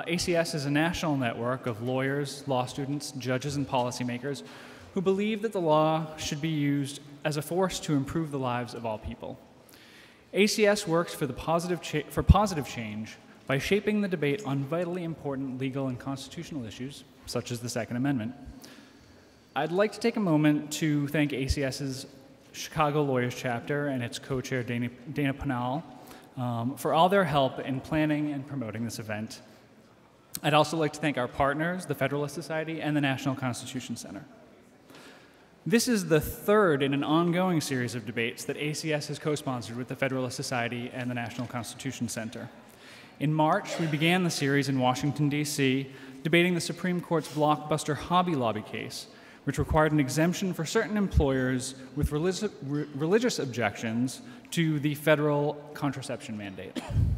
ACS is a national network of lawyers, law students, judges, and policymakers who believe that the law should be used as a force to improve the lives of all people. ACS works for positive change by shaping the debate on vitally important legal and constitutional issues, such as the Second Amendment. I'd like to take a moment to thank ACS's Chicago Lawyers Chapter and its co-chair, Dana Pinal, for all their help in planning and promoting this event. I'd also like to thank our partners, the Federalist Society and the National Constitution Center. This is the third in an ongoing series of debates that ACS has co-sponsored with the Federalist Society and the National Constitution Center. In March, we began the series in Washington, D.C., debating the Supreme Court's blockbuster Hobby Lobby case, which required an exemption for certain employers with religious objections to the federal contraception mandate.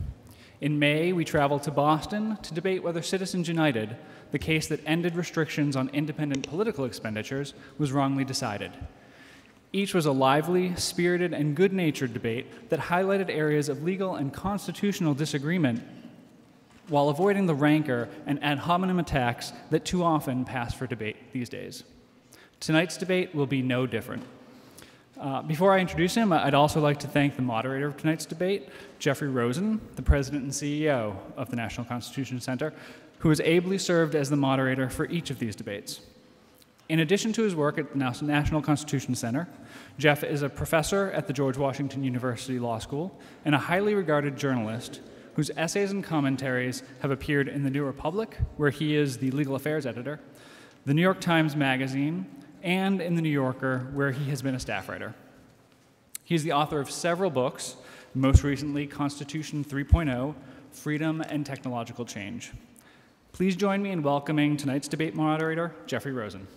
In May, we traveled to Boston to debate whether Citizens United, the case that ended restrictions on independent political expenditures, was wrongly decided. Each was a lively, spirited, and good-natured debate that highlighted areas of legal and constitutional disagreement while avoiding the rancor and ad hominem attacks that too often pass for debate these days. Tonight's debate will be no different. Before I introduce him, I'd also like to thank the moderator of tonight's debate, Jeffrey Rosen, the president and CEO of the National Constitution Center, who has ably served as the moderator for each of these debates. In addition to his work at the National Constitution Center, Jeff is a professor at the George Washington University Law School and a highly regarded journalist whose essays and commentaries have appeared in the New Republic, where he is the legal affairs editor, the New York Times Magazine, and in the New Yorker, where he has been a staff writer. He is the author of several books, most recently Constitution 3.0, Freedom and Technological Change. Please join me in welcoming tonight's debate moderator, Jeffrey Rosen.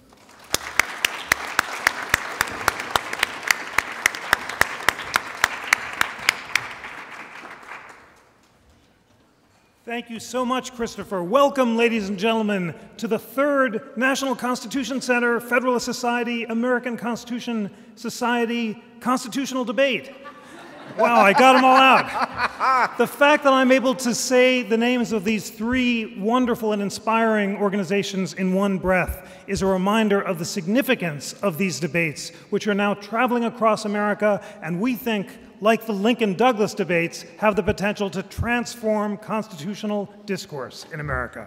Thank you so much, Christopher. Welcome, ladies and gentlemen, to the third National Constitution Center, Federalist Society, American Constitution Society constitutional debate. Wow, I got them all out. The fact that I'm able to say the names of these three wonderful and inspiring organizations in one breath is a reminder of the significance of these debates, which are now traveling across America, and we think, like the Lincoln-Douglas debates, have the potential to transform constitutional discourse in America.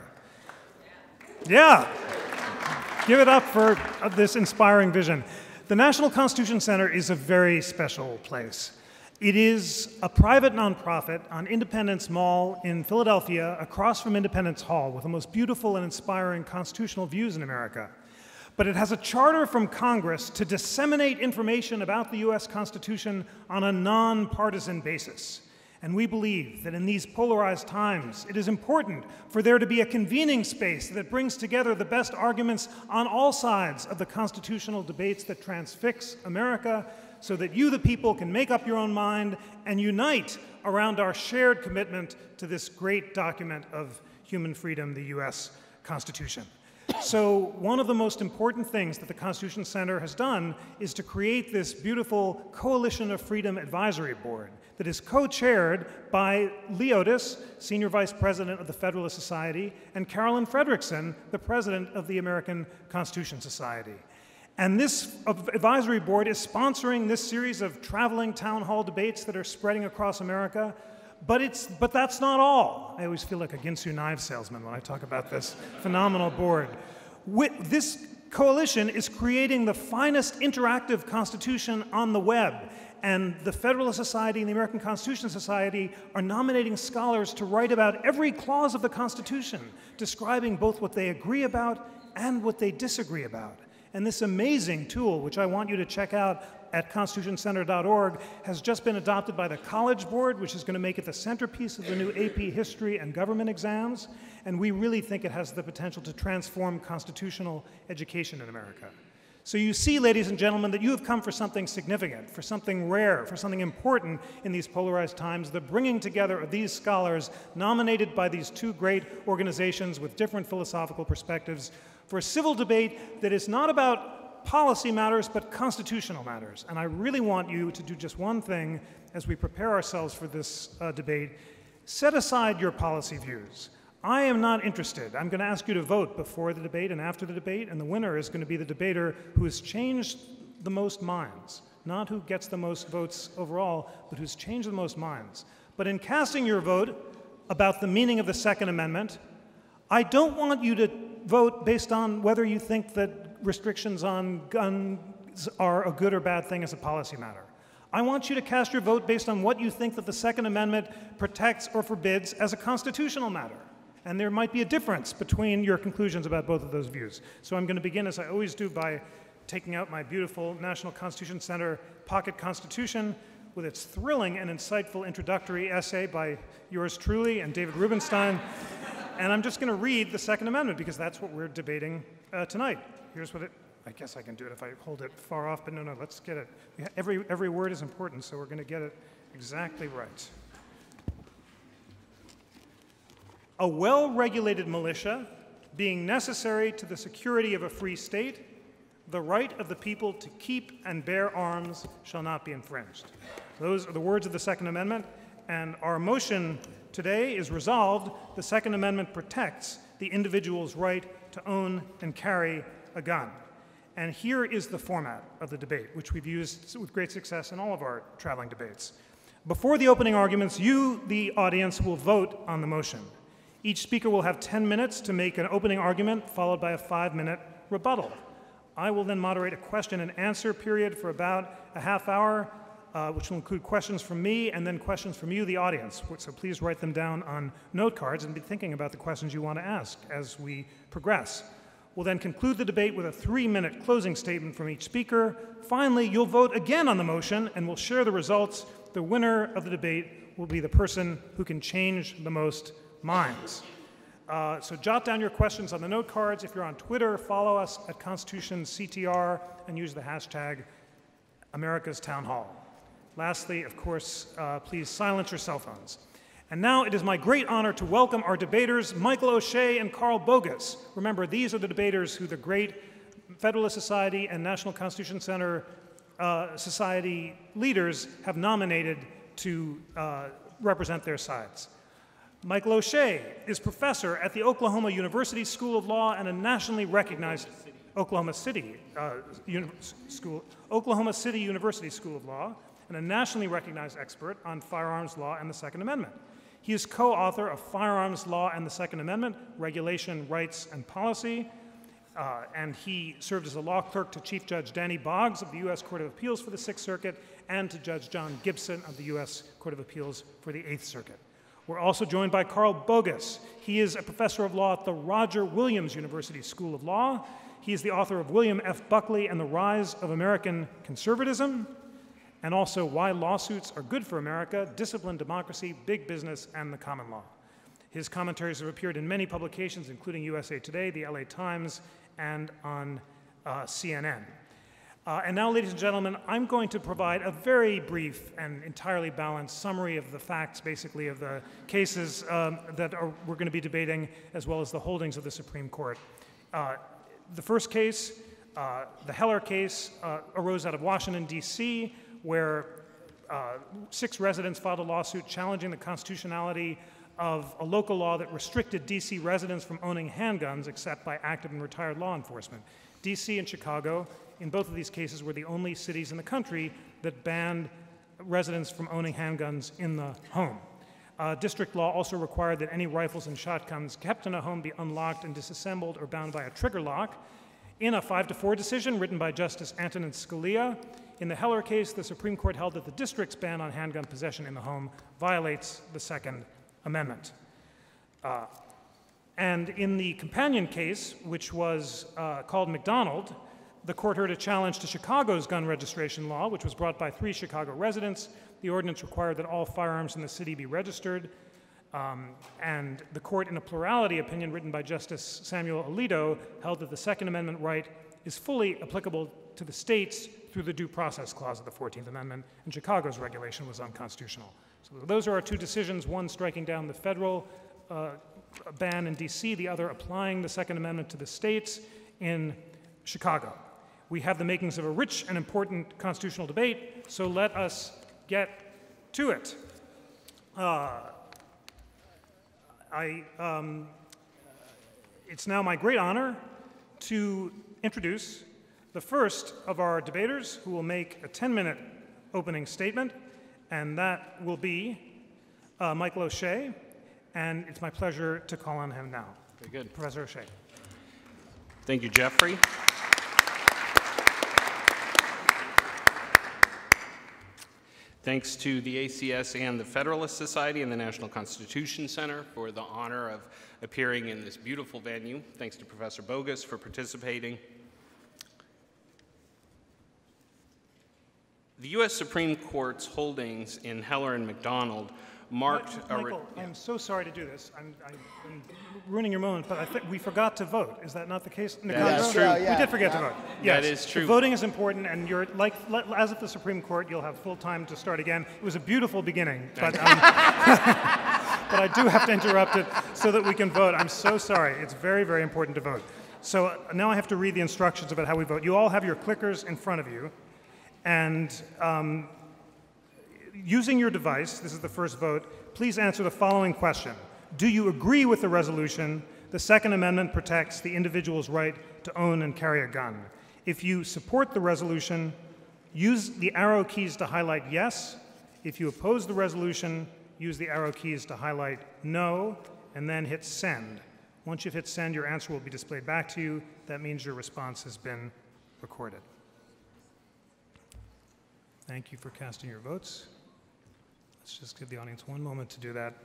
Yeah, give it up for this inspiring vision. The National Constitution Center is a very special place. It is a private nonprofit on Independence Mall in Philadelphia, across from Independence Hall, with the most beautiful and inspiring constitutional views in America. But it has a charter from Congress to disseminate information about the US Constitution on a nonpartisan basis. And we believe that in these polarized times, it is important for there to be a convening space that brings together the best arguments on all sides of the constitutional debates that transfix America, so that you, the people, can make up your own mind and unite around our shared commitment to this great document of human freedom, the US Constitution. So one of the most important things that the Constitution Center has done is to create this beautiful Coalition of Freedom Advisory Board that is co-chaired by Lee Otis, Senior Vice President of the Federalist Society, and Carolyn Fredrickson, the President of the American Constitution Society. And this advisory board is sponsoring this series of traveling town hall debates that are spreading across America. But that's not all. I always feel like a Ginsu knives salesman when I talk about this phenomenal board. This coalition is creating the finest interactive constitution on the web. And the Federalist Society and the American Constitution Society are nominating scholars to write about every clause of the Constitution, describing both what they agree about and what they disagree about. And this amazing tool, which I want you to check out at constitutioncenter.org, has just been adopted by the College Board, which is going to make it the centerpiece of the new AP History and Government exams. And we really think it has the potential to transform constitutional education in America. So you see, ladies and gentlemen, that you have come for something significant, for something rare, for something important in these polarized times, the bringing together of these scholars nominated by these two great organizations with different philosophical perspectives for a civil debate that is not about policy matters, but constitutional matters. And I really want you to do just one thing as we prepare ourselves for this debate. Set aside your policy views. I am not interested. I'm going to ask you to vote before the debate and after the debate, and the winner is going to be the debater who has changed the most minds. Not who gets the most votes overall, but who's changed the most minds. But in casting your vote about the meaning of the Second Amendment, I don't want you to vote based on whether you think that restrictions on guns are a good or bad thing as a policy matter. I want you to cast your vote based on what you think that the Second Amendment protects or forbids as a constitutional matter. And there might be a difference between your conclusions about both of those views. So I'm going to begin, as I always do, by taking out my beautiful National Constitution Center pocket constitution with its thrilling and insightful introductory essay by yours truly and David Rubenstein. And I'm just going to read the Second Amendment because that's what we're debating tonight. Here's what it, I guess I can do it if I hold it far off, but no, let's get it. Every word is important, so we're going to get it exactly right. A well-regulated militia being necessary to the security of a free state, the right of the people to keep and bear arms shall not be infringed. Those are the words of the Second Amendment, and our motion today is resolved. The Second Amendment protects the individual's right to own and carry a gun. And here is the format of the debate, which we've used with great success in all of our traveling debates. Before the opening arguments, you, the audience, will vote on the motion. Each speaker will have 10 minutes to make an opening argument, followed by a 5-minute rebuttal. I will then moderate a question and answer period for about a half hour, which will include questions from me and then questions from you, the audience. So please write them down on note cards and be thinking about the questions you want to ask as we progress. We'll then conclude the debate with a 3-minute closing statement from each speaker. Finally, you'll vote again on the motion and we'll share the results. The winner of the debate will be the person who can change the most minds. So jot down your questions on the note cards. If you're on Twitter, follow us at ConstitutionCTR and use the hashtag America's Town Hall. Lastly, of course, please silence your cell phones. And now it is my great honor to welcome our debaters, Michael O'Shea and Carl Bogus. Remember, these are the debaters who the great Federalist Society and National Constitution Center Society leaders have nominated to represent their sides. Michael O'Shea is professor at the Oklahoma University School of Law and a nationally recognized Oklahoma City University School of Law and a nationally recognized expert on firearms law and the Second Amendment. He is co-author of Firearms Law and the Second Amendment, Regulation, Rights, and Policy, and he served as a law clerk to Chief Judge Danny Boggs of the U.S. Court of Appeals for the Sixth Circuit and to Judge John Gibson of the U.S. Court of Appeals for the Eighth Circuit. We're also joined by Carl Bogus. He is a professor of law at the Roger Williams University School of Law. He is the author of William F. Buckley and the Rise of American Conservatism, and also Why Lawsuits Are Good for America, Disciplined Democracy, Big Business, and the Common Law. His commentaries have appeared in many publications, including USA Today, the LA Times, and on CNN. And now, ladies and gentlemen, I'm going to provide a very brief and entirely balanced summary of the facts, basically, of the cases that we're going to be debating, as well as the holdings of the Supreme Court. The first case, the Heller case, arose out of Washington, D.C., where 6 residents filed a lawsuit challenging the constitutionality of a local law that restricted D.C. residents from owning handguns except by active and retired law enforcement. D.C. and Chicago, in both of these cases, were the only cities in the country that banned residents from owning handguns in the home. District law also required that any rifles and shotguns kept in a home be unlocked and disassembled or bound by a trigger lock. In a 5-4 decision written by Justice Antonin Scalia, in the Heller case, the Supreme Court held that the district's ban on handgun possession in the home violates the Second Amendment. And in the companion case, which was called McDonald, the court heard a challenge to Chicago's gun registration law, which was brought by 3 Chicago residents. The ordinance required that all firearms in the city be registered. And the court, in a plurality opinion written by Justice Samuel Alito, held that the Second Amendment right is fully applicable to the states through the Due Process Clause of the 14th Amendment, and Chicago's regulation was unconstitutional. So those are our 2 decisions, one striking down the federal ban in D.C., the other applying the Second Amendment to the states in Chicago. We have the makings of a rich and important constitutional debate, so let us get to it. It's now my great honor to introduce the first of our debaters who will make a 10-minute opening statement, and that will be Michael O'Shea, and it's my pleasure to call on him now. Very good. Professor O'Shea. Thank you, Jeffrey. Thanks to the ACS and the Federalist Society and the National Constitution Center for the honor of appearing in this beautiful venue. Thanks to Professor Bogus for participating. The U.S. Supreme Court's holdings in Heller and McDonald marked Michael, I'm so sorry to do this. I'm ruining your moment, but I think we forgot to vote. Is that not the case? That's true. We did forget to vote. Yes. That is true. The voting is important, and you're as at the Supreme Court, you'll have full time to start again. It was a beautiful beginning, but but I do have to interrupt it so that we can vote. I'm so sorry. It's very, very important to vote. So now I have to read the instructions about how we vote. You all have your clickers in front of you, and using your device, this is the first vote, please answer the following question. Do you agree with the resolution, the Second Amendment protects the individual's right to own and carry a gun? If you support the resolution, use the arrow keys to highlight yes. If you oppose the resolution, use the arrow keys to highlight no, and then hit send. Once you've hit send, your answer will be displayed back to you. That means your response has been recorded. Thank you for casting your votes. Let's just give the audience one moment to do that.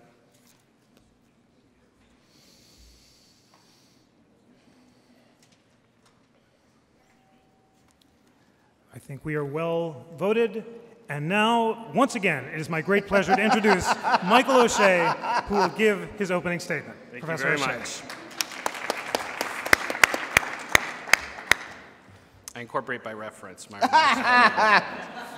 I think we are well voted. And now, once again, it is my great pleasure to introduce Michael O'Shea, who will give his opening statement. Thank Professor you very O'Shea. much. I incorporate by reference my remarks.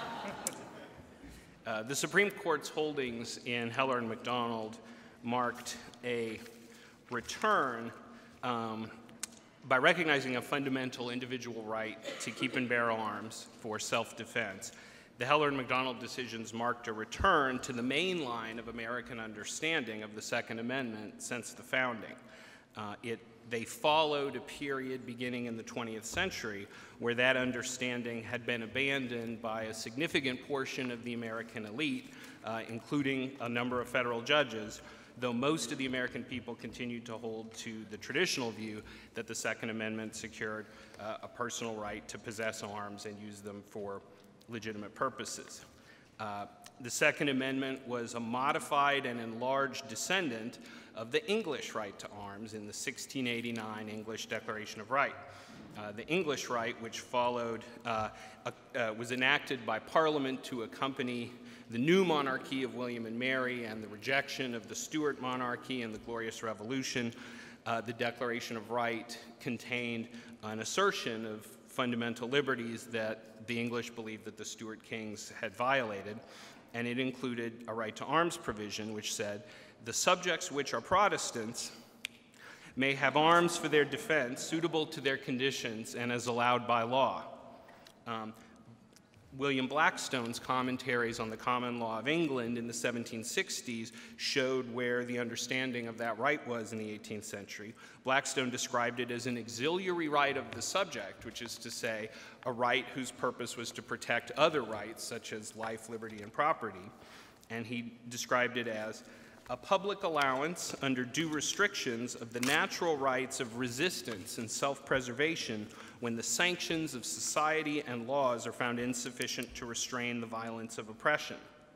The Supreme Court's holdings in Heller and McDonald marked a return by recognizing a fundamental individual right to keep and bear arms for self-defense. The Heller and McDonald decisions marked a return to the main line of American understanding of the Second Amendment since the founding. They followed a period beginning in the 20th century where that understanding had been abandoned by a significant portion of the American elite, including a number of federal judges, though most of the American people continued to hold to the traditional view that the Second Amendment secured a personal right to possess arms and use them for legitimate purposes. The Second Amendment was a modified and enlarged descendant of the English right to arms in the 1689 English Declaration of Right. The English right, which followed, was enacted by Parliament to accompany the new monarchy of William and Mary and the rejection of the Stuart monarchy and the Glorious Revolution. The Declaration of Right contained an assertion of fundamental liberties that the English believed that the Stuart kings had violated, and it included a right to arms provision which said, the subjects which are Protestants may have arms for their defense suitable to their conditions and as allowed by law. William Blackstone's commentaries on the common law of England in the 1760s showed where the understanding of that right was in the 18th century. Blackstone described it as an auxiliary right of the subject, which is to say, a right whose purpose was to protect other rights, such as life, liberty, and property. And he described it as a public allowance under due restrictions of the natural rights of resistance and self-preservation when the sanctions of society and laws are found insufficient to restrain the violence of oppression.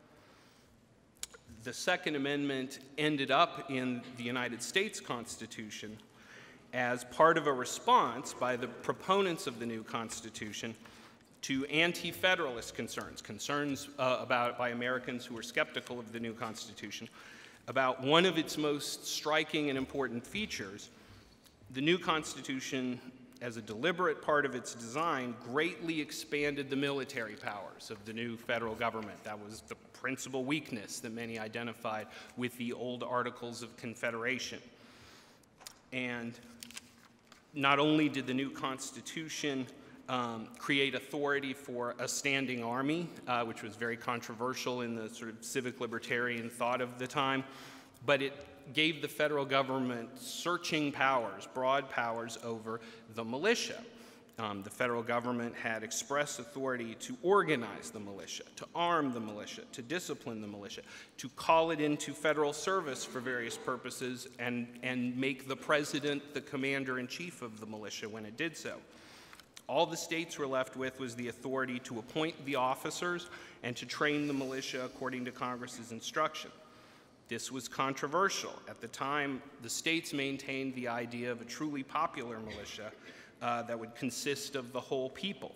The Second Amendment ended up in the United States Constitution as part of a response by the proponents of the new Constitution to anti-federalist concerns by Americans who were skeptical of the new Constitution, about one of its most striking and important features. The new Constitution, as a deliberate part of its design, greatly expanded the military powers of the new federal government. That was the principal weakness that many identified with the old Articles of Confederation. And not only did the new Constitution create authority for a standing army, which was very controversial in the sort of civic libertarian thought of the time, but it gave the federal government searching powers, broad powers over the militia. The federal government had express authority to organize the militia, to arm the militia, to discipline the militia, to call it into federal service for various purposes, and make the president the commander-in-chief of the militia when it did so. All the states were left with was the authority to appoint the officers and to train the militia according to Congress's instruction. This was controversial. At the time, the states maintained the idea of a truly popular militia that would consist of the whole people.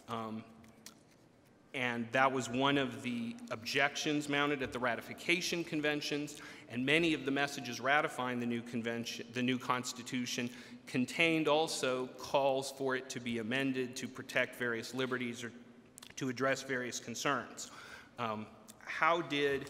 And that was one of the objections mounted at the ratification conventions, and many of the messages ratifying the new convention, the new Constitution, contained also calls for it to be amended to protect various liberties or to address various concerns. How did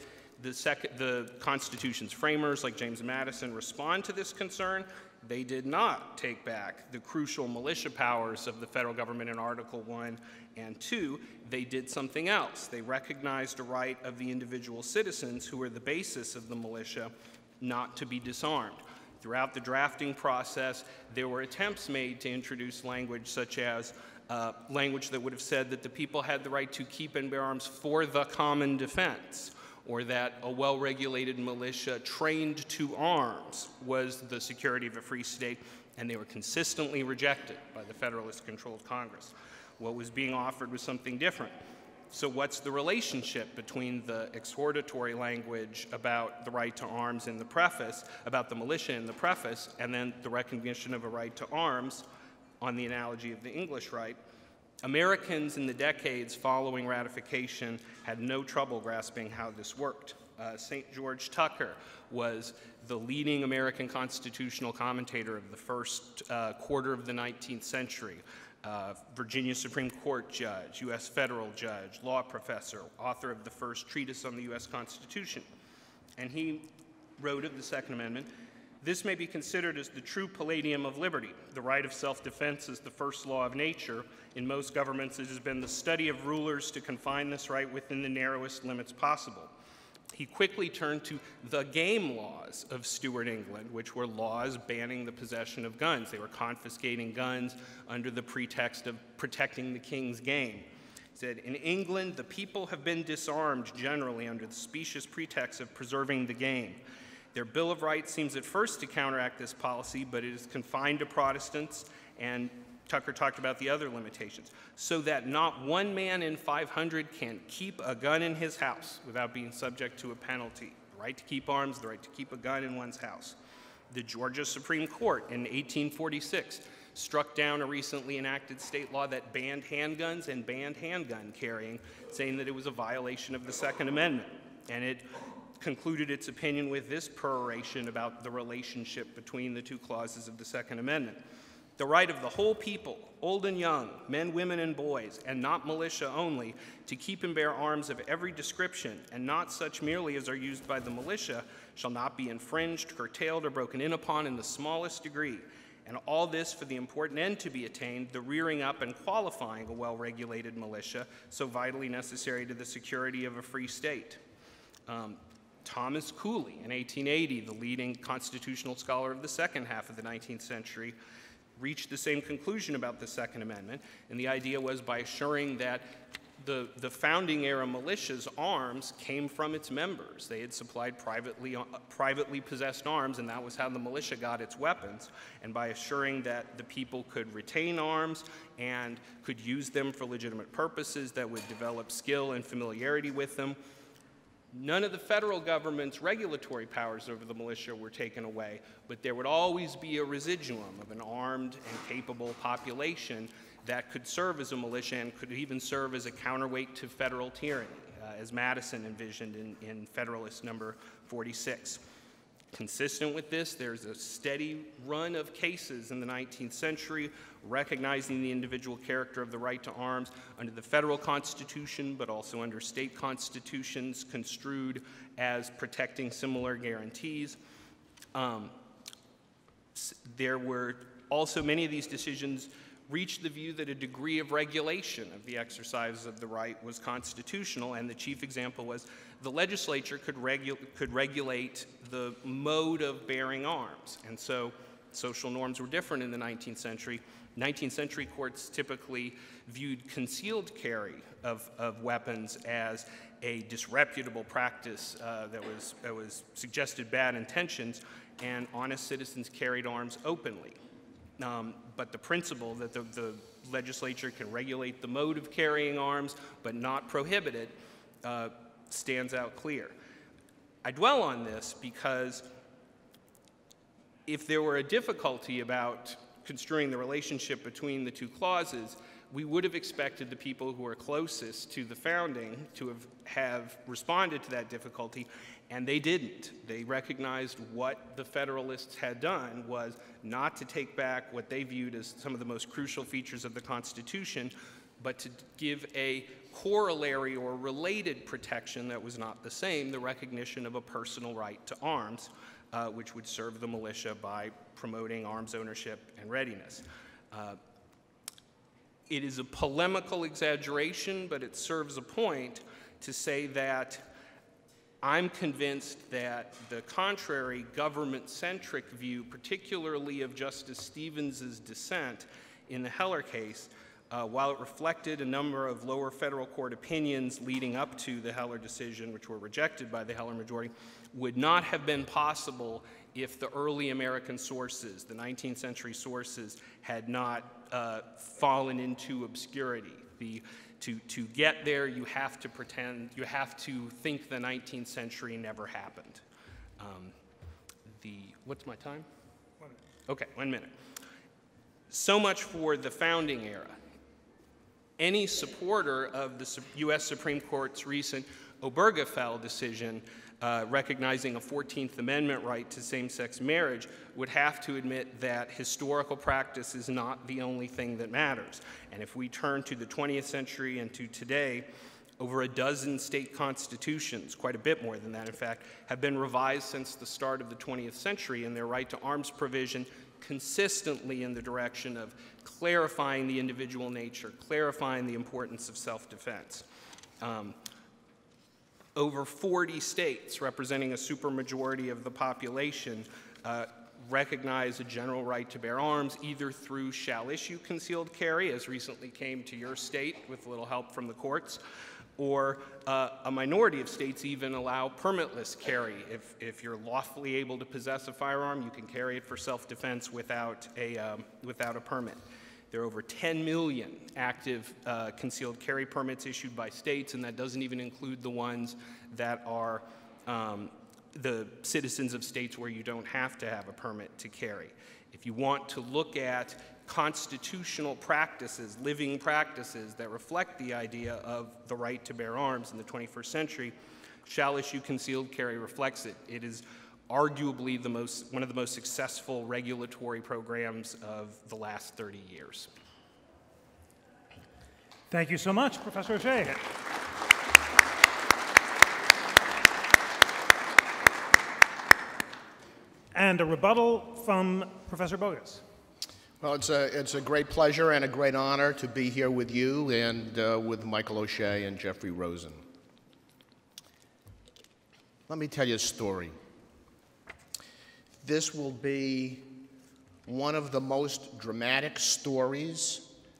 the Constitution's framers, like James Madison, respond to this concern? They did not take back the crucial militia powers of the federal government in Article 1 and 2. They did something else. They recognized a right of the individual citizens, who were the basis of the militia, not to be disarmed. Throughout the drafting process, there were attempts made to introduce language such as language that would have said that the people had the right to keep and bear arms for the common defense, or that a well-regulated militia trained to arms was the security of a free state, and they were consistently rejected by the Federalist-controlled Congress. What was being offered was something different. So what's the relationship between the exhortatory language about the right to arms in the preface, about the militia in the preface, and then the recognition of a right to arms on the analogy of the English right? Americans in the decades following ratification had no trouble grasping how this worked. St. George Tucker was the leading American constitutional commentator of the first quarter of the 19th century. Virginia Supreme Court judge, U.S. federal judge, law professor, author of the first treatise on the U.S. Constitution. And he wrote of the Second Amendment, "This may be considered as the true palladium of liberty. The right of self-defense is the first law of nature. In most governments, it has been the study of rulers to confine this right within the narrowest limits possible." He quickly turned to the game laws of Stuart England, which were laws banning the possession of guns. They were confiscating guns under the pretext of protecting the king's game. He said, "In England, the people have been disarmed generally under the specious pretext of preserving the game. Their Bill of Rights seems at first to counteract this policy, but it is confined to Protestants," and Tucker talked about the other limitations, "so that not one man in 500 can keep a gun in his house without being subject to a penalty. The right to keep arms, the right to keep a gun in one's house." The Georgia Supreme Court in 1846 struck down a recently enacted state law that banned handguns and banned handgun carrying, saying that it was a violation of the Second Amendment. And it concluded its opinion with this peroration about the relationship between the two clauses of the Second Amendment. "The right of the whole people, old and young, men, women, and boys, and not militia only, to keep and bear arms of every description, and not such merely as are used by the militia, shall not be infringed, curtailed, or broken in upon in the smallest degree. And all this for the important end to be attained, the rearing up and qualifying a well-regulated militia, so vitally necessary to the security of a free state." Thomas Cooley, in 1880, the leading constitutional scholar of the second half of the 19th century, reached the same conclusion about the Second Amendment, and the idea was by assuring that the founding era militia's arms came from its members. They had supplied privately possessed arms, and that was how the militia got its weapons. And by assuring that the people could retain arms and could use them for legitimate purposes that would develop skill and familiarity with them, none of the federal government's regulatory powers over the militia were taken away, but there would always be a residuum of an armed and capable population that could serve as a militia and could even serve as a counterweight to federal tyranny, as Madison envisioned in Federalist number 46. Consistent with this, there's a steady run of cases in the 19th century recognizing the individual character of the right to arms under the federal Constitution, but also under state constitutions construed as protecting similar guarantees. There were also many of these decisions reached the view that a degree of regulation of the exercise of the right was constitutional, and the chief example was the legislature could regulate the mode of bearing arms. And so social norms were different in the 19th century. 19th century courts typically viewed concealed carry of weapons as a disreputable practice that was suggested bad intentions, and honest citizens carried arms openly. But the principle that the legislature can regulate the mode of carrying arms but not prohibit it stands out clear. I dwell on this because if there were a difficulty about construing the relationship between the two clauses, we would have expected the people who are closest to the founding to have responded to that difficulty, and they didn't. They recognized what the Federalists had done was not to take back what they viewed as some of the most crucial features of the Constitution, but to give a corollary or related protection that was not the same, the recognition of a personal right to arms, which would serve the militia by promoting arms ownership and readiness. It is a polemical exaggeration, but it serves a point to say that I'm convinced that the contrary government-centric view, particularly of Justice Stevens's dissent in the Heller case, while it reflected a number of lower federal court opinions leading up to the Heller decision, which were rejected by the Heller majority, would not have been possible if the early American sources, the 19th century sources, had not fallen into obscurity. To get there, you have to think the 19th century never happened. What's my time? 1 minute. Okay, 1 minute. So much for the founding era. Any supporter of the U.S. Supreme Court's recent Obergefell decision recognizing a 14th Amendment right to same-sex marriage would have to admit that historical practice is not the only thing that matters. And if we turn to the 20th century and to today, over a dozen state constitutions, quite a bit more than that in fact, have been revised since the start of the 20th century, and their right to arms provision consistently in the direction of clarifying the individual nature, clarifying the importance of self-defense. Over 40 states, representing a supermajority of the population, recognize a general right to bear arms, either through shall issue concealed carry, as recently came to your state with a little help from the courts, or a minority of states even allow permitless carry. If you're lawfully able to possess a firearm, you can carry it for self-defense without a permit. There are over 10 million active concealed carry permits issued by states, and that doesn't even include the ones that are the citizens of states where you don't have to have a permit to carry. If you want to look at constitutional practices, living practices that reflect the idea of the right to bear arms in the 21st century, shall issue concealed carry reflects it. It is arguably one of the most successful regulatory programs of the last 30 years. Thank you so much, Professor O'Shea. And a rebuttal from Professor Bogus. Well, it's a great pleasure and a great honor to be here with you and with Michael O'Shea and Jeffrey Rosen. Let me tell you a story. This will be one of the most dramatic stories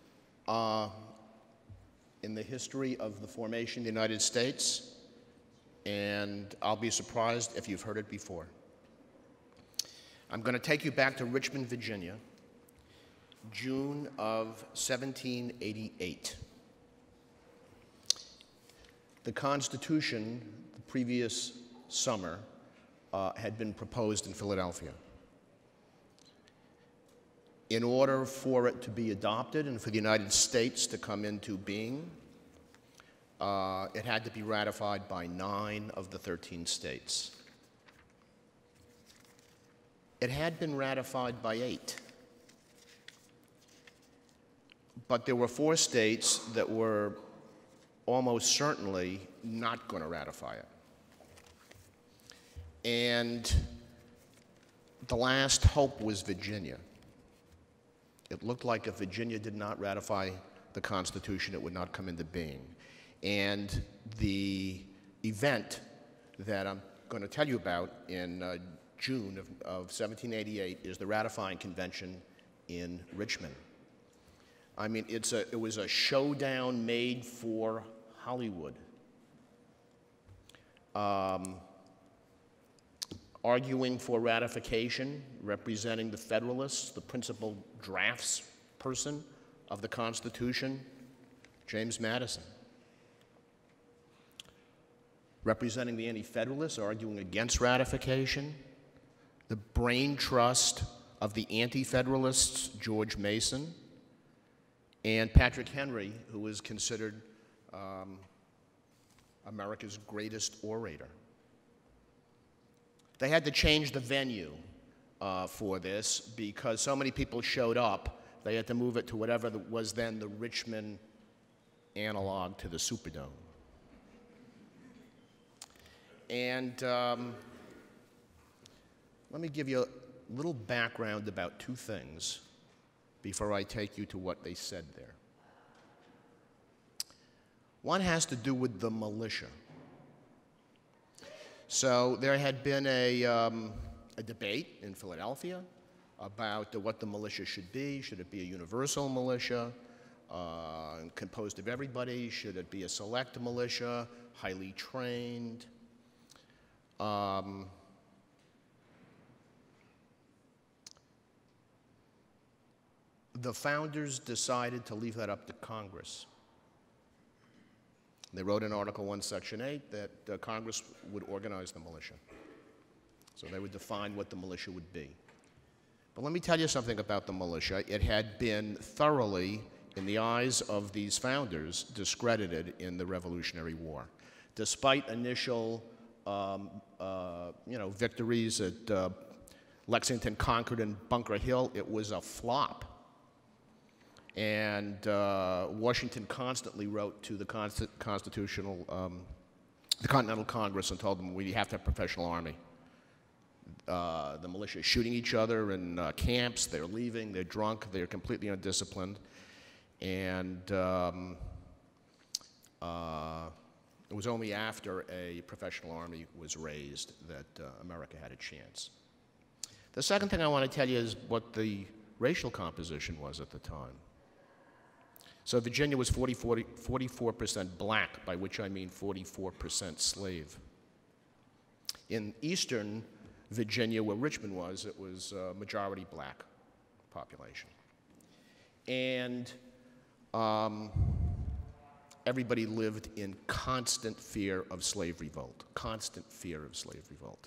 in the history of the formation of the United States, and I'll be surprised if you've heard it before. I'm going to take you back to Richmond, Virginia, June of 1788. The Constitution, the previous summer, had been proposed in Philadelphia. In order for it to be adopted and for the United States to come into being, it had to be ratified by 9 of the 13 states. It had been ratified by 8. But there were 4 states that were almost certainly not going to ratify it. And the last hope was Virginia. It looked like if Virginia did not ratify the Constitution, it would not come into being. And the event that I'm going to tell you about in June of 1788 is the ratifying convention in Richmond. I mean, it was a showdown made for Hollywood. Arguing for ratification, representing the Federalists, the principal draftsperson of the Constitution, James Madison. Representing the Anti-Federalists, arguing against ratification, the brain trust of the Anti-Federalists, George Mason, and Patrick Henry, who was considered America's greatest orator. They had to change the venue for this because so many people showed up. They had to move it to whatever was then the Richmond analog to the Superdome. And let me give you a little background about two things before I take you to what they said there. One has to do with the militia. So there had been a debate in Philadelphia about what the militia should be. Should it be a universal militia composed of everybody? Should it be a select militia, highly trained? The founders decided to leave that up to Congress. They wrote in Article 1, Section 8 that Congress would organize the militia. So they would define what the militia would be. But let me tell you something about the militia. It had been thoroughly, in the eyes of these founders, discredited in the Revolutionary War. Despite initial victories at Lexington, Concord, and Bunker Hill, it was a flop. And Washington constantly wrote to the Continental Congress and told them we have to have a professional army. The militia is shooting each other in camps. They're leaving. They're drunk. They're completely undisciplined. And it was only after a professional army was raised that America had a chance. The second thing I want to tell you is what the racial composition was at the time. So Virginia was 44% black, by which I mean 44% slave. In eastern Virginia, where Richmond was, it was a majority black population. And everybody lived in constant fear of slave revolt, constant fear of slave revolt.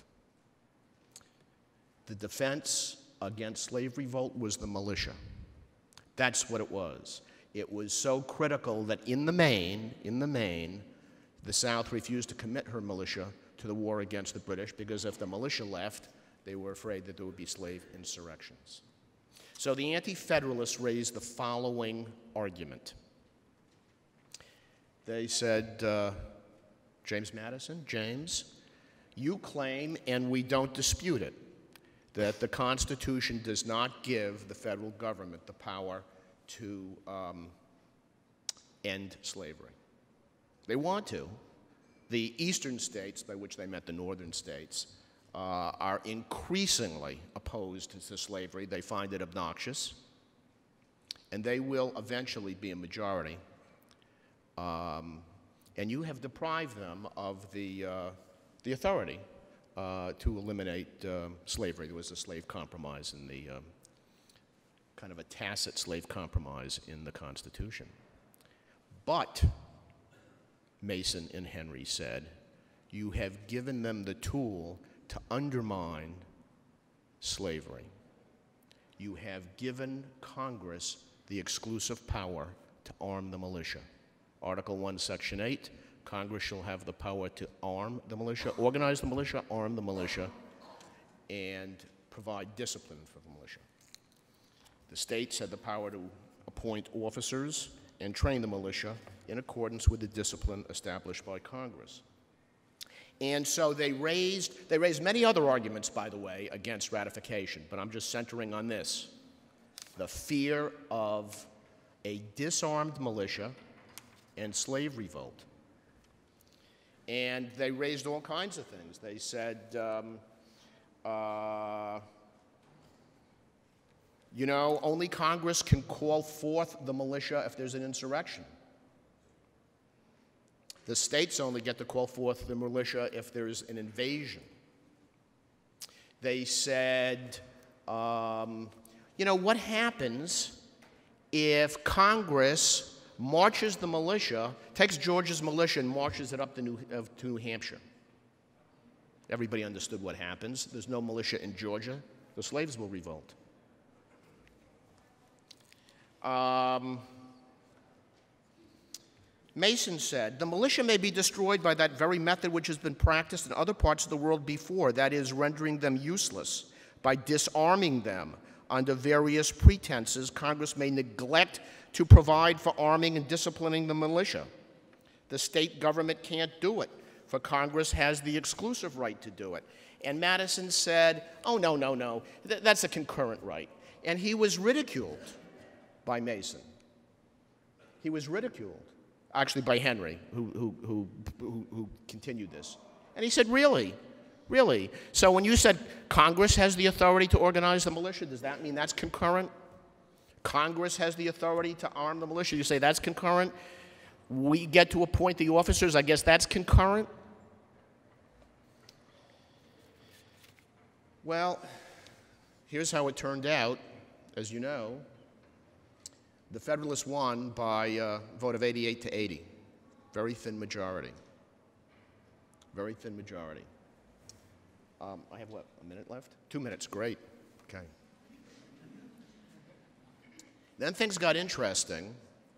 The defense against slave revolt was the militia. That's what it was. It was so critical that in the main, the South refused to commit her militia to the war against the British because if the militia left, they were afraid that there would be slave insurrections. So the Anti-Federalists raised the following argument. They said, James Madison, James, you claim, and we don't dispute it, that the Constitution does not give the federal government the power to end slavery. They want to. The eastern states, by which they meant the northern states, are increasingly opposed to slavery. They find it obnoxious, and they will eventually be a majority. And you have deprived them of the authority to eliminate slavery. There was a slave compromise in the kind of a tacit slave compromise in the Constitution. But, Mason and Henry said, you have given them the tool to undermine slavery. You have given Congress the exclusive power to arm the militia. Article 1, Section 8, Congress shall have the power to arm the militia, organize the militia, arm the militia, and provide discipline for the militia. The states had the power to appoint officers and train the militia in accordance with the discipline established by Congress. And so they raised many other arguments, by the way, against ratification, but I'm just centering on this. the fear of a disarmed militia and slave revolt. And they raised all kinds of things. They said, you know, only Congress can call forth the militia if there's an insurrection. The states only get to call forth the militia if there's an invasion. They said, you know, what happens if Congress marches the militia, takes Georgia's militia and marches it up to New Hampshire? Everybody understood what happens. There's no militia in Georgia. The slaves will revolt. Mason said, the militia may be destroyed by that very method which has been practiced in other parts of the world before, that is, rendering them useless. By disarming them under various pretenses, Congress may neglect to provide for arming and disciplining the militia. The state government can't do it, for Congress has the exclusive right to do it. And Madison said, oh, no, no, no, that's a concurrent right. And he was ridiculed by Mason. He was ridiculed, actually by Henry, who continued this. And he said, really? Really? So when you said Congress has the authority to organize the militia, does that mean that's concurrent? Congress has the authority to arm the militia. You say that's concurrent? We get to appoint the officers, I guess that's concurrent? Well, here's how it turned out. As you know, the Federalists won by a vote of 88 to 80. Very thin majority. Very thin majority. I have, what, a minute left? 2 minutes, great. Okay. Then things got interesting.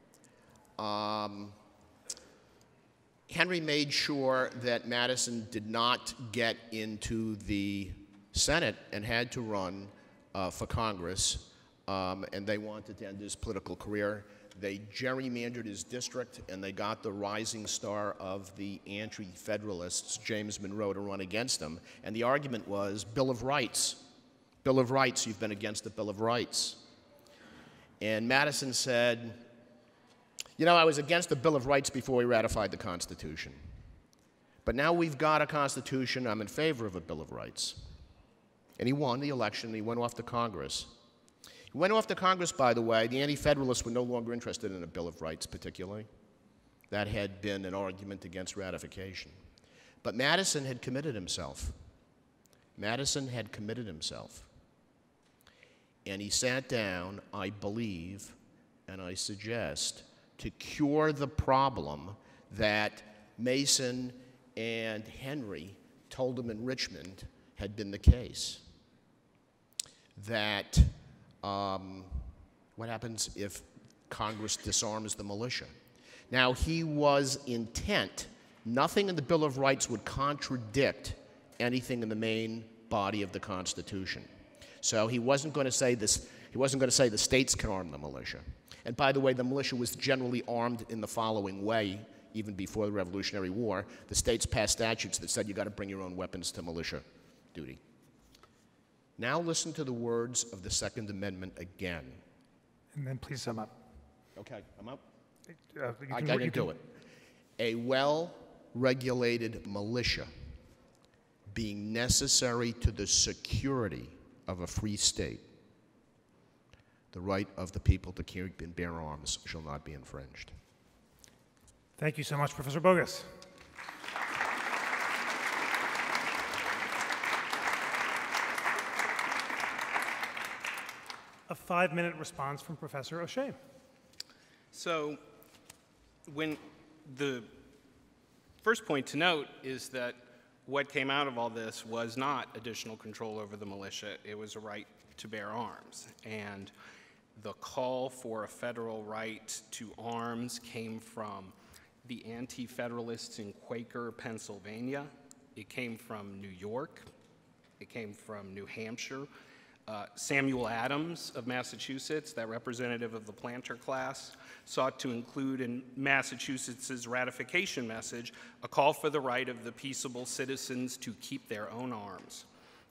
Henry made sure that Madison did not get into the Senate and had to run for Congress, and they wanted to end his political career. They gerrymandered his district, and they got the rising star of the anti-Federalists, James Monroe, to run against him. And the argument was, Bill of Rights. Bill of Rights, you've been against the Bill of Rights. And Madison said, you know, I was against the Bill of Rights before we ratified the Constitution. But now we've got a Constitution, I'm in favor of a Bill of Rights. And he won the election, and he went off to Congress. He went off to Congress, by the way. The anti-Federalists were no longer interested in a Bill of Rights, particularly. That had been an argument against ratification. But Madison had committed himself. Madison had committed himself. And he sat down, I believe, and I suggest, to cure the problem that Mason and Henry told him in Richmond had been the case. That what happens if Congress disarms the militia? Now, he was intent. Nothing in the Bill of Rights would contradict anything in the main body of the Constitution. So he wasn't going to say this. He wasn't going to say the states can arm the militia. And by the way, the militia was generally armed in the following way, even before the Revolutionary War. The states passed statutes that said you got to bring your own weapons to militia duty. Now listen to the words of the Second Amendment again. And then please sum up. Okay, I'm up. I didn't do it. A well-regulated militia being necessary to the security of a free state, the right of the people to carry and bear arms shall not be infringed. Thank you so much, Professor Bogus. A 5-minute response from Professor O'Shea. So when the first point to note is that what came out of all this was not additional control over the militia. It was a right to bear arms. And the call for a federal right to arms came from the anti-federalists in Quaker, Pennsylvania. It came from New York. It came from New Hampshire. Samuel Adams of Massachusetts, that representative of the planter class, sought to include in Massachusetts's ratification message a call for the right of the peaceable citizens to keep their own arms.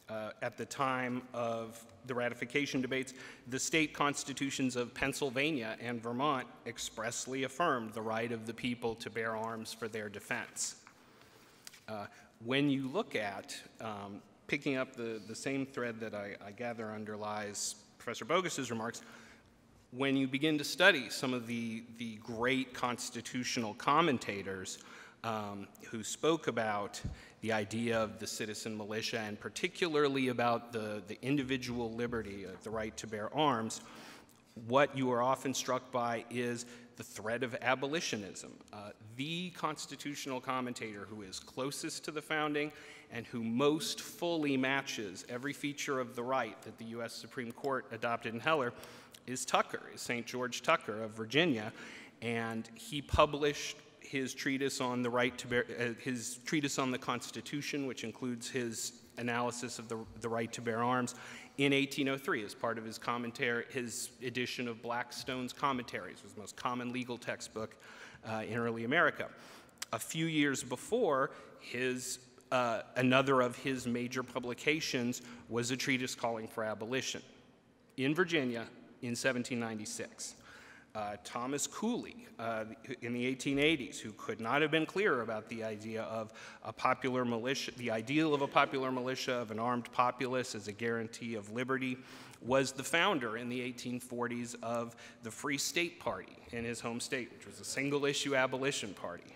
At the time of the ratification debates, the state constitutions of Pennsylvania and Vermont expressly affirmed the right of the people to bear arms for their defense. When you look at, picking up the same thread that I gather underlies Professor Bogus's remarks, when you begin to study some of the great constitutional commentators who spoke about the idea of the citizen militia, and particularly about the individual liberty of the right to bear arms, what you are often struck by is the threat of abolitionism. The constitutional commentator who is closest to the founding and who most fully matches every feature of the right that the U.S. Supreme Court adopted in Heller is St. George Tucker of Virginia, and he published his treatise on the right to bear, his treatise on the Constitution, which includes his analysis of the right to bear arms, in 1803 as part of his commentary, his edition of Blackstone's Commentaries, was the most common legal textbook in early America. A few years before, another of his major publications was a treatise calling for abolition in Virginia in 1796. Thomas Cooley in the 1880s, who could not have been clearer about the idea of a popular militia, the ideal of a popular militia, of an armed populace as a guarantee of liberty, was the founder in the 1840s of the Free State Party in his home state, which was a single-issue abolition party.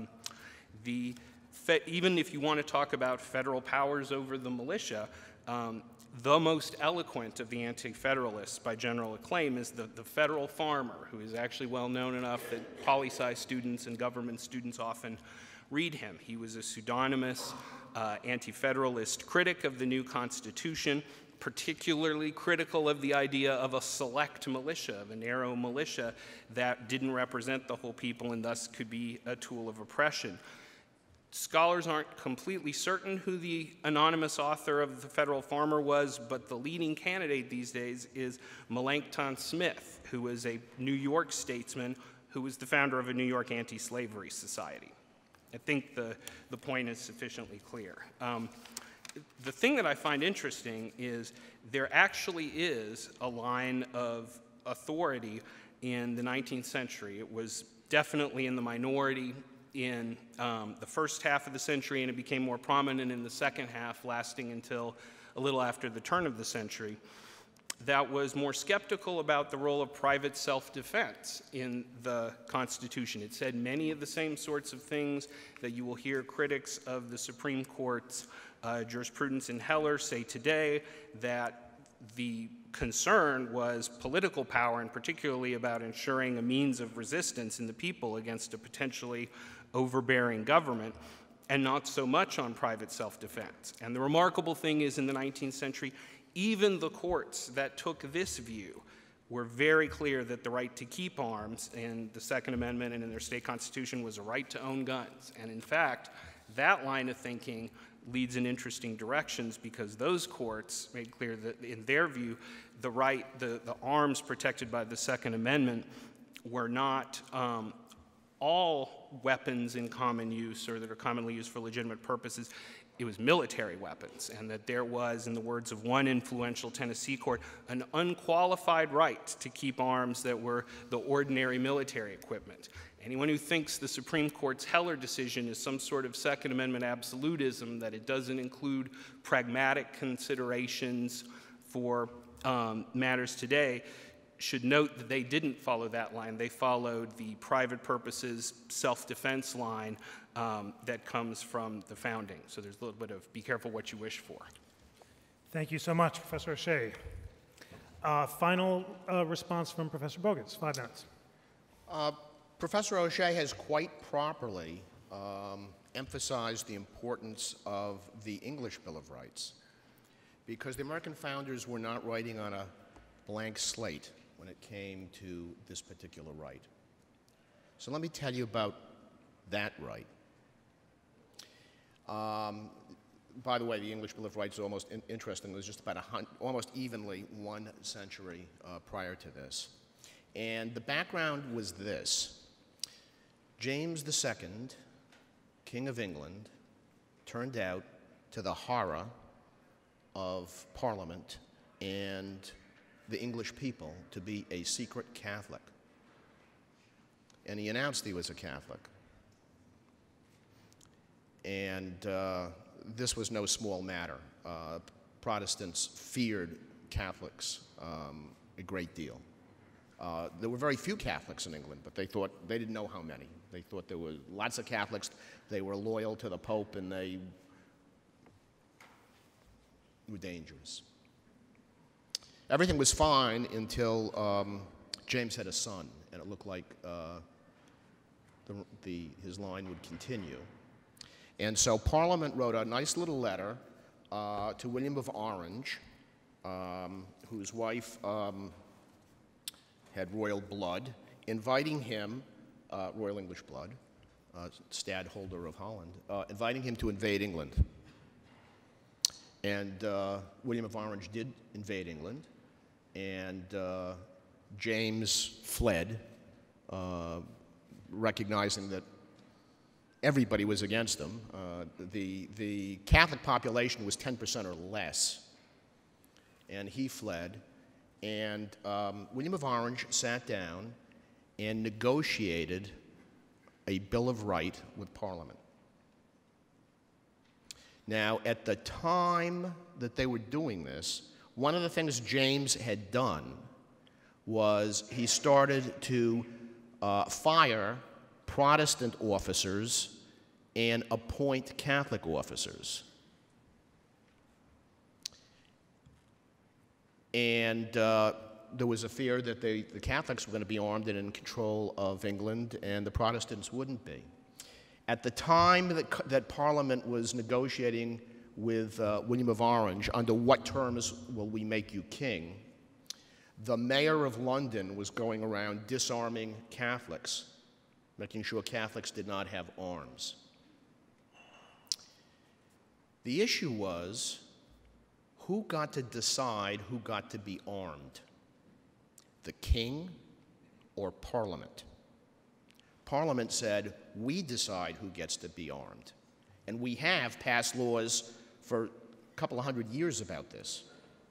Even if you want to talk about federal powers over the militia, the most eloquent of the anti-federalists by general acclaim is the federal farmer, who is actually well known enough that poli-sci students and government students often read him. He was a pseudonymous anti-federalist critic of the new Constitution, particularly critical of the idea of a select militia, of a narrow militia that didn't represent the whole people and thus could be a tool of oppression. Scholars aren't completely certain who the anonymous author of The Federal Farmer was, but the leading candidate these days is Melancton Smith, who was a New York statesman who was the founder of a New York anti-slavery society. I think the point is sufficiently clear. The thing that I find interesting is there actually is a line of authority in the 19th century. It was definitely in the minority in the first half of the century, and it became more prominent in the second half, lasting until a little after the turn of the century, that was more skeptical about the role of private self-defense in the Constitution. It said many of the same sorts of things that you will hear critics of the Supreme Court's jurisprudence in Heller say today, that the concern was political power, and particularly about ensuring a means of resistance in the people against a potentially overbearing government, and not so much on private self-defense. And the remarkable thing is, in the 19th century, even the courts that took this view were very clear that the right to keep arms in the Second Amendment and in their state constitution was a right to own guns. And in fact, that line of thinking leads in interesting directions, because those courts made clear that, in their view, the arms protected by the Second Amendment were not all weapons in common use or that are commonly used for legitimate purposes. It was military weapons, and that there was, in the words of one influential Tennessee court, an unqualified right to keep arms that were the ordinary military equipment. Anyone who thinks the Supreme Court's Heller decision is some sort of Second Amendment absolutism, that it doesn't include pragmatic considerations for matters today, should note that they didn't follow that line. They followed the private purposes self-defense line that comes from the founding. So there's a little bit of be careful what you wish for. Thank you so much, Professor O'Shea. Final response from Professor Bogus, 5 minutes. Professor O'Shea has quite properly emphasized the importance of the English Bill of Rights, because the American founders were not writing on a blank slate when it came to this particular right. So let me tell you about that right. By the way, the English Bill of Rights is almost interesting. It was just about almost evenly 1 century prior to this. And the background was this. James II, King of England, turned out, to the horror of Parliament and the English people to be a secret Catholic. And he announced he was a Catholic. And this was no small matter. Protestants feared Catholics a great deal. There were very few Catholics in England, but they didn't know how many. They thought there were lots of Catholics. They were loyal to the Pope, and they were dangerous. Everything was fine until James had a son, and it looked like his line would continue. And so Parliament wrote a nice little letter to William of Orange, whose wife had royal blood, inviting him, royal English blood, stadholder of Holland, inviting him to invade England. And William of Orange did invade England, and James fled, recognizing that everybody was against him. The Catholic population was 10% or less, and he fled. And William of Orange sat down and negotiated a Bill of Right with Parliament. Now, at the time that they were doing this, one of the things James had done was he started to fire Protestant officers and appoint Catholic officers. And there was a fear that the Catholics were going to be armed and in control of England, and the Protestants wouldn't be. At the time that Parliament was negotiating with William of Orange, under what terms will we make you king, the mayor of London was going around disarming Catholics, making sure Catholics did not have arms. The issue was, who got to decide who got to be armed? The king or Parliament? Parliament said, we decide who gets to be armed. And we have passed laws for a couple of hundred years about this.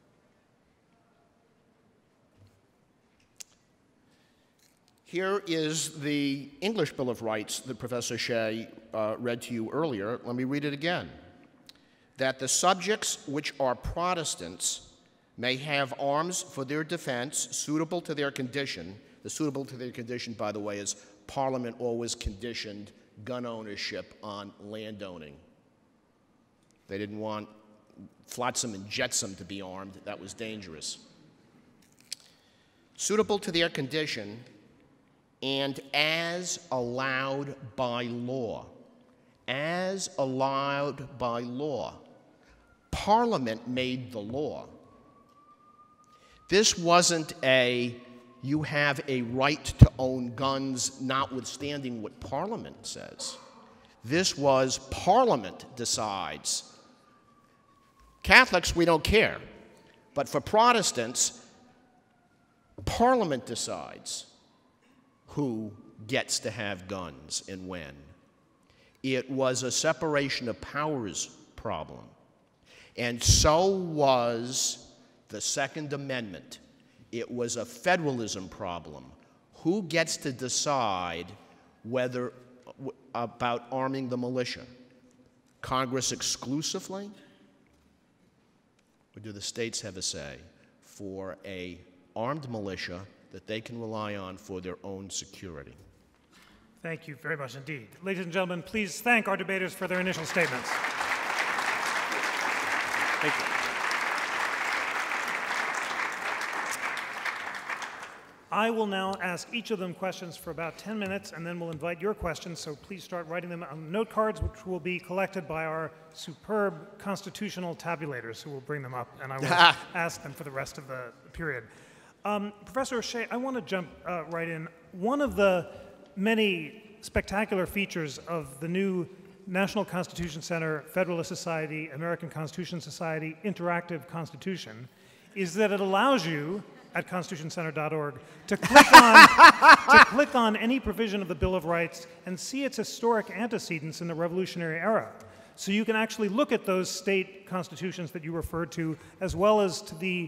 Here is the English Bill of Rights that Professor Shea read to you earlier. Let me read it again. That the subjects which are Protestants may have arms for their defense suitable to their condition. The suitable to their condition, by the way, is Parliament always conditioned gun ownership on land owning. They didn't want flotsam and jetsam to be armed. That was dangerous. Suitable to their condition and as allowed by law. As allowed by law. Parliament made the law. This wasn't you have a right to own guns notwithstanding what Parliament says. This was Parliament decides. Catholics, we don't care. But for Protestants, Parliament decides who gets to have guns and when. It was a separation of powers problem. And so was the Second Amendment. It was a federalism problem. Who gets to decide about arming the militia? Congress exclusively? Or do the states have a say for an armed militia that they can rely on for their own security? Thank you very much indeed. Ladies and gentlemen, please thank our debaters for their initial statements. Thank you. I will now ask each of them questions for about 10 minutes, and then we'll invite your questions, so please start writing them on note cards, which will be collected by our superb constitutional tabulators, who will bring them up, and I will ask them for the rest of the period. Professor Shea, I want to jump right in. One of the many spectacular features of the new National Constitution Center, Federalist Society, American Constitution Society Interactive Constitution is that it allows you at constitutioncenter.org to click on any provision of the Bill of Rights and see its historic antecedents in the Revolutionary era. So you can actually look at those state constitutions that you referred to, as well as to the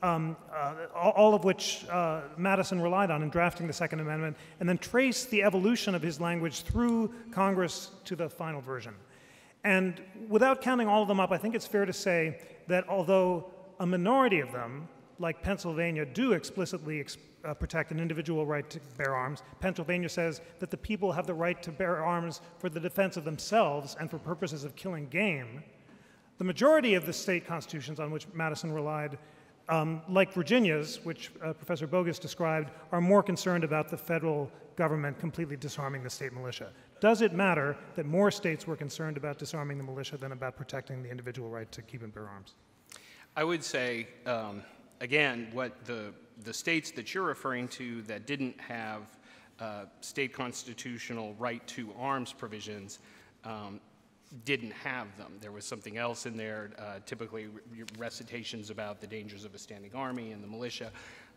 all of which Madison relied on in drafting the Second Amendment, and then trace the evolution of his language through Congress to the final version. And without counting all of them up, I think it's fair to say that although a minority of them, like Pennsylvania, do explicitly protect an individual right to bear arms, Pennsylvania says that the people have the right to bear arms for the defense of themselves and for purposes of killing game. The majority of the state constitutions on which Madison relied, like Virginia's, which Professor Bogus described, are more concerned about the federal government completely disarming the state militia. Does it matter that more states were concerned about disarming the militia than about protecting the individual right to keep and bear arms? I would say, again, what the states that you're referring to that didn't have state constitutional right to arms provisions didn't have them. There was something else in there, typically recitations about the dangers of a standing army and the militia.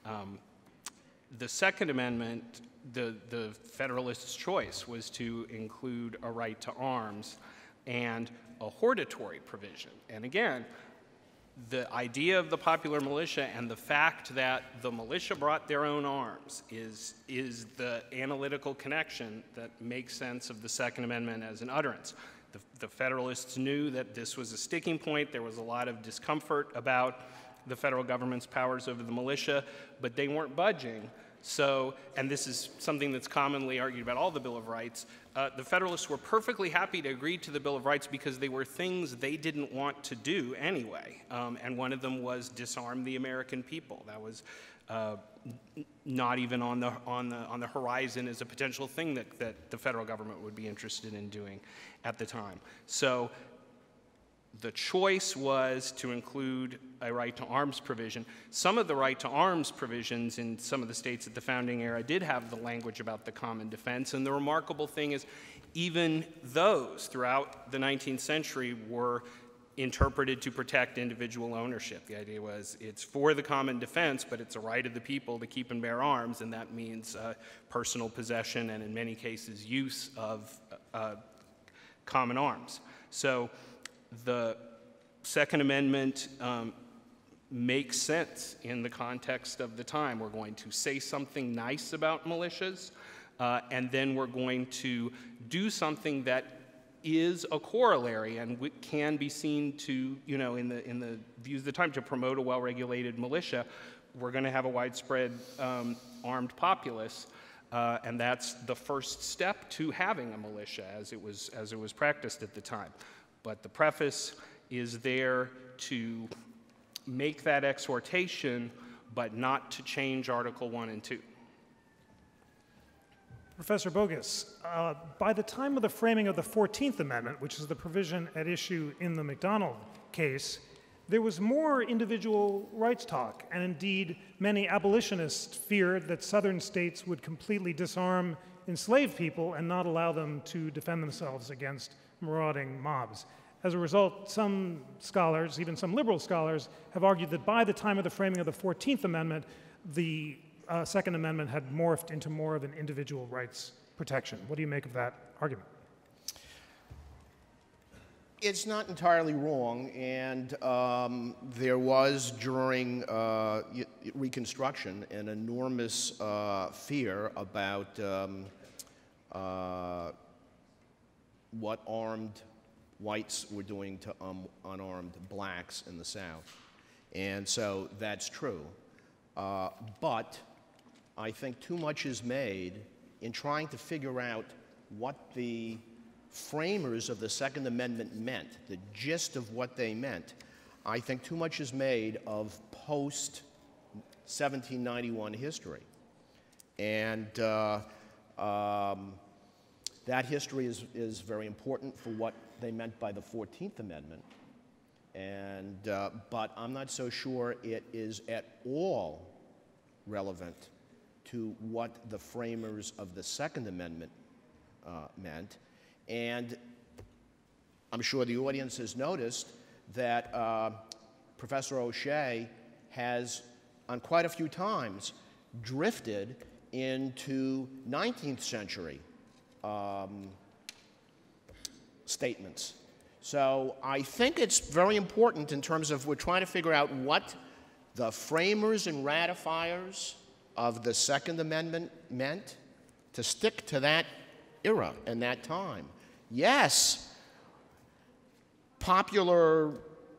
The Second Amendment, the Federalists' choice was to include a right to arms and a hortatory provision. And again, the idea of the popular militia and the fact that the militia brought their own arms is the analytical connection that makes sense of the Second Amendment as an utterance. The Federalists knew that this was a sticking point. There was a lot of discomfort about the federal government's powers over the militia, but they weren't budging. So, and this is something that's commonly argued about all the Bill of Rights, the Federalists were perfectly happy to agree to the Bill of Rights because they were things they didn't want to do anyway. And one of them was disarm the American people. That was not even on the horizon as a potential thing that the federal government would be interested in doing at the time. So the choice was to include a right to arms provision. Some of the right to arms provisions in some of the states at the founding era did have the language about the common defense, and the remarkable thing is even those throughout the 19th century were interpreted to protect individual ownership. The idea was it's for the common defense, but it's a right of the people to keep and bear arms, and that means personal possession and in many cases use of common arms. So the Second Amendment makes sense in the context of the time. We're going to say something nice about militias, and then we're going to do something that is a corollary and can be seen to, in the views of the time, to promote a well-regulated militia. We're going to have a widespread armed populace, and that's the first step to having a militia as it was practiced at the time. But the preface is there to make that exhortation, but not to change Article 1 and 2. Professor Bogus, by the time of the framing of the 14th Amendment, which is the provision at issue in the McDonald case, there was more individual rights talk, and indeed many abolitionists feared that southern states would completely disarm enslaved people and not allow them to defend themselves against marauding mobs. As a result, some scholars, even some liberal scholars, have argued that by the time of the framing of the 14th Amendment, the Second Amendment had morphed into more of an individual rights protection. What do you make of that argument? It's not entirely wrong, and there was, during Reconstruction, an enormous fear about what armed whites were doing to unarmed blacks in the South. And so that's true. But I think too much is made in trying to figure out what the framers of the Second Amendment meant, the gist of what they meant. I think too much is made of post-1791 history. And that history is very important for what they meant by the 14th Amendment. And, but I'm not so sure it is at all relevant to what the framers of the Second Amendment meant. And I'm sure the audience has noticed that Professor O'Shea has, on quite a few times, drifted into 19th century statements. So I think it's very important in terms of we're trying to figure out what the framers and ratifiers of the Second Amendment meant, to stick to that era and that time. Yes, popular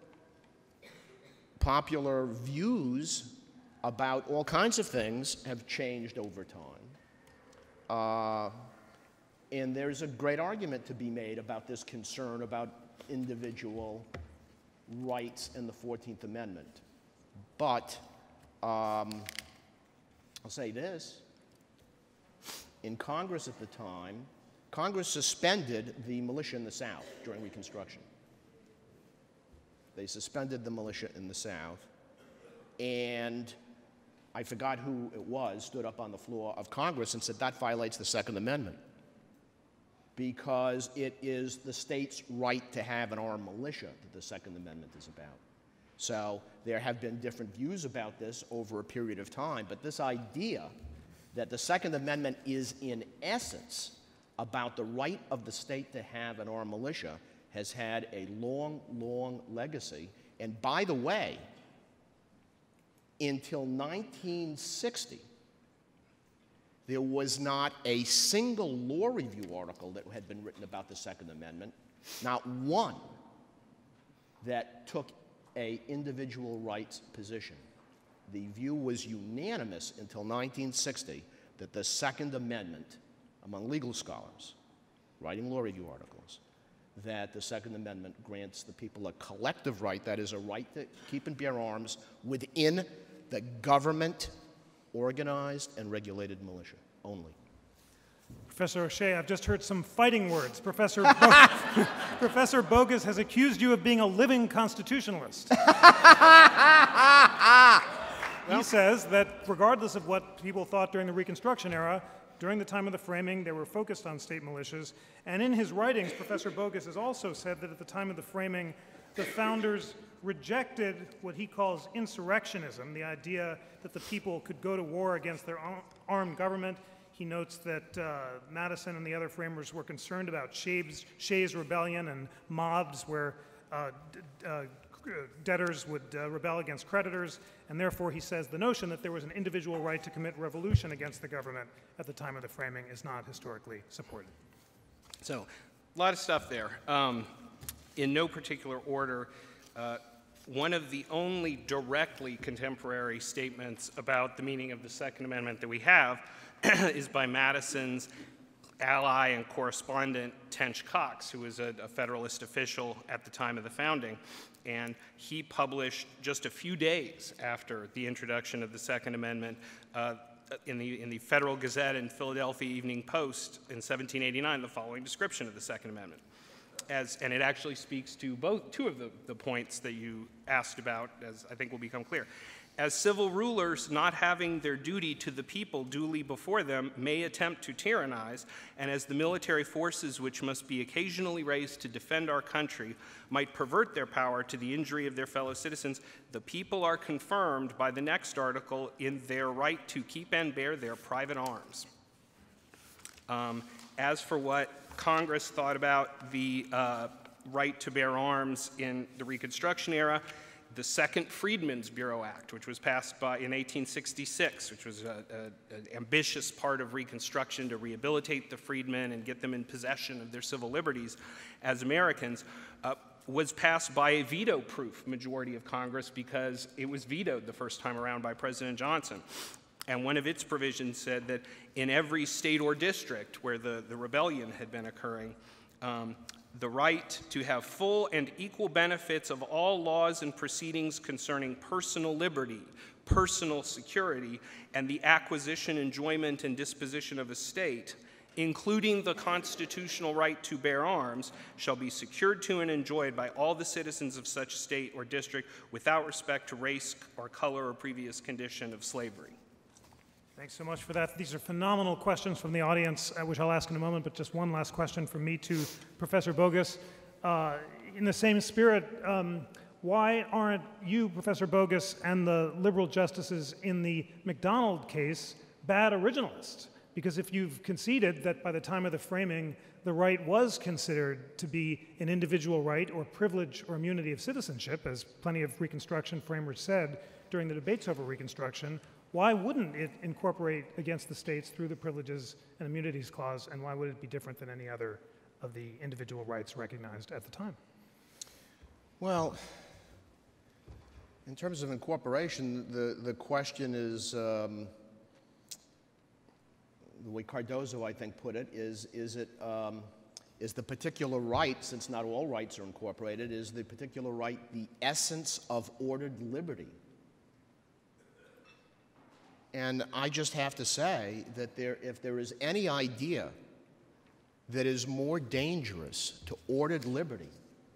views about all kinds of things have changed over time. And there's a great argument to be made about this concern about individual rights in the 14th Amendment. But I'll say this. In Congress at the time, Congress suspended the militia in the South during Reconstruction. They suspended the militia in the South, and I forgot who it was, stood up on the floor of Congress and said that violates the Second Amendment because it is the state's right to have an armed militia that the Second Amendment is about. So there have been different views about this over a period of time, but this idea that the Second Amendment is in essence about the right of the state to have an armed militia has had a long, long legacy. And by the way, until 1960, there was not a single law review article that had been written about the Second Amendment, not one that took an individual rights position. The view was unanimous until 1960 that the Second Amendment, among legal scholars writing law review articles, that the Second Amendment grants the people a collective right, that is, a right to keep and bear arms within the government-organized and regulated militia only. Professor O'Shea, I've just heard some fighting words. Professor Bogus has accused you of being a living constitutionalist. He says that regardless of what people thought during the Reconstruction era, during the time of the framing, they were focused on state militias. And in his writings, Professor Bogus has also said that at the time of the framing, the founders rejected what he calls insurrectionism, the idea that the people could go to war against their armed government. He notes that Madison and the other framers were concerned about Shays' rebellion and mobs where debtors would rebel against creditors, and therefore he says the notion that there was an individual right to commit revolution against the government at the time of the framing is not historically supported. So, a lot of stuff there. In no particular order, one of the only directly contemporary statements about the meaning of the Second Amendment that we have is by Madison's ally and correspondent Tench Coxe, who was a Federalist official at the time of the founding. And he published just a few days after the introduction of the Second Amendment in the Federal Gazette and Philadelphia Evening Post in 1789 the following description of the Second Amendment. And it actually speaks to two of the points that you asked about, as I think will become clear. As civil rulers, not having their duty to the people duly before them, may attempt to tyrannize, and as the military forces which must be occasionally raised to defend our country might pervert their power to the injury of their fellow citizens, the people are confirmed by the next article in their right to keep and bear their private arms. As for what Congress thought about the right to bear arms in the Reconstruction era, the Second Freedmen's Bureau Act, which was passed in 1866, which was an ambitious part of Reconstruction to rehabilitate the freedmen and get them in possession of their civil liberties as Americans, was passed by a veto-proof majority of Congress because it was vetoed the first time around by President Johnson. And one of its provisions said that in every state or district where the rebellion had been occurring, the right to have full and equal benefits of all laws and proceedings concerning personal liberty, personal security, and the acquisition, enjoyment, and disposition of a state, including the constitutional right to bear arms, shall be secured to and enjoyed by all the citizens of such state or district without respect to race or color or previous condition of slavery. Thanks so much for that. These are phenomenal questions from the audience, which I'll ask in a moment, but just one last question from me to Professor Bogus. In the same spirit, why aren't you, Professor Bogus, and the liberal justices in the McDonald case bad originalists? Because if you've conceded that by the time of the framing, the right was considered to be an individual right or privilege or immunity of citizenship, as plenty of Reconstruction framers said during the debates over Reconstruction, why wouldn't it incorporate against the states through the Privileges and Immunities Clause, and why would it be different than any other of the individual rights recognized at the time? Well, in terms of incorporation, the question is, the way Cardozo, I think, put it, is the particular right, since not all rights are incorporated, is the particular right the essence of ordered liberty? And I just have to say that if there is any idea that is more dangerous to ordered liberty,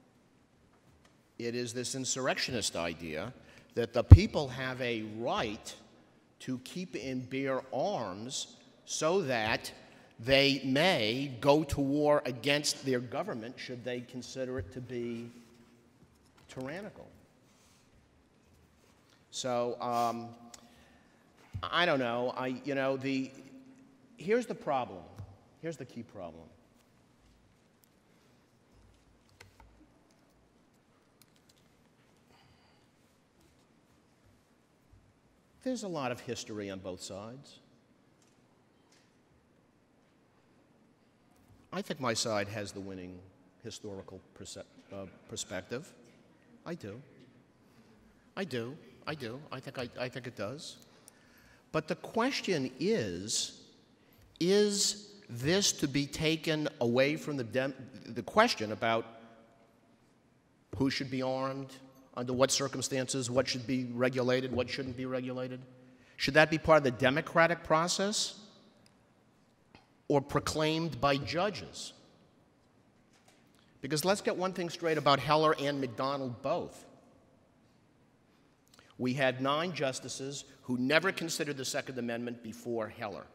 it is this insurrectionist idea that the people have a right to keep and bear arms so that they may go to war against their government should they consider it to be tyrannical. So I don't know. Here's the problem. Here's the key problem. There's a lot of history on both sides. I think my side has the winning historical perspective. I do. I think it does. But the question is this to be taken away from the question about who should be armed, under what circumstances, what should be regulated, what shouldn't be regulated? Should that be part of the democratic process or proclaimed by judges? Because let's get one thing straight about Heller and McDonald both. We had 9 justices who never considered the Second Amendment before Heller.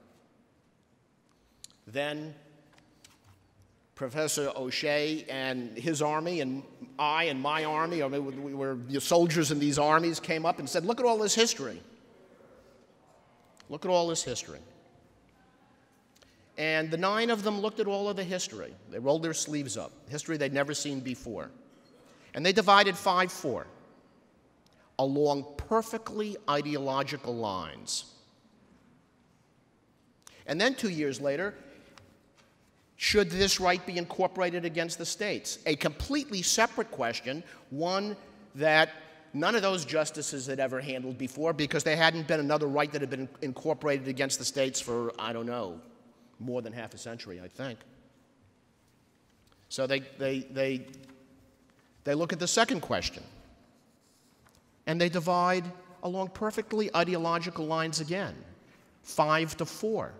Then Professor O'Shea and his army and I and my army, I mean, we were soldiers in these armies, came up and said, look at all this history. Look at all this history. And the 9 of them looked at all of the history. They rolled their sleeves up, history they'd never seen before. And they divided 5-4 along perfectly ideological lines. And then 2 years later, should this right be incorporated against the states? A completely separate question, one that none of those justices had ever handled before because there hadn't been another right that had been incorporated against the states for, I don't know, more than half a century, I think. So they look at the second question, and they divide along perfectly ideological lines again, 5-4.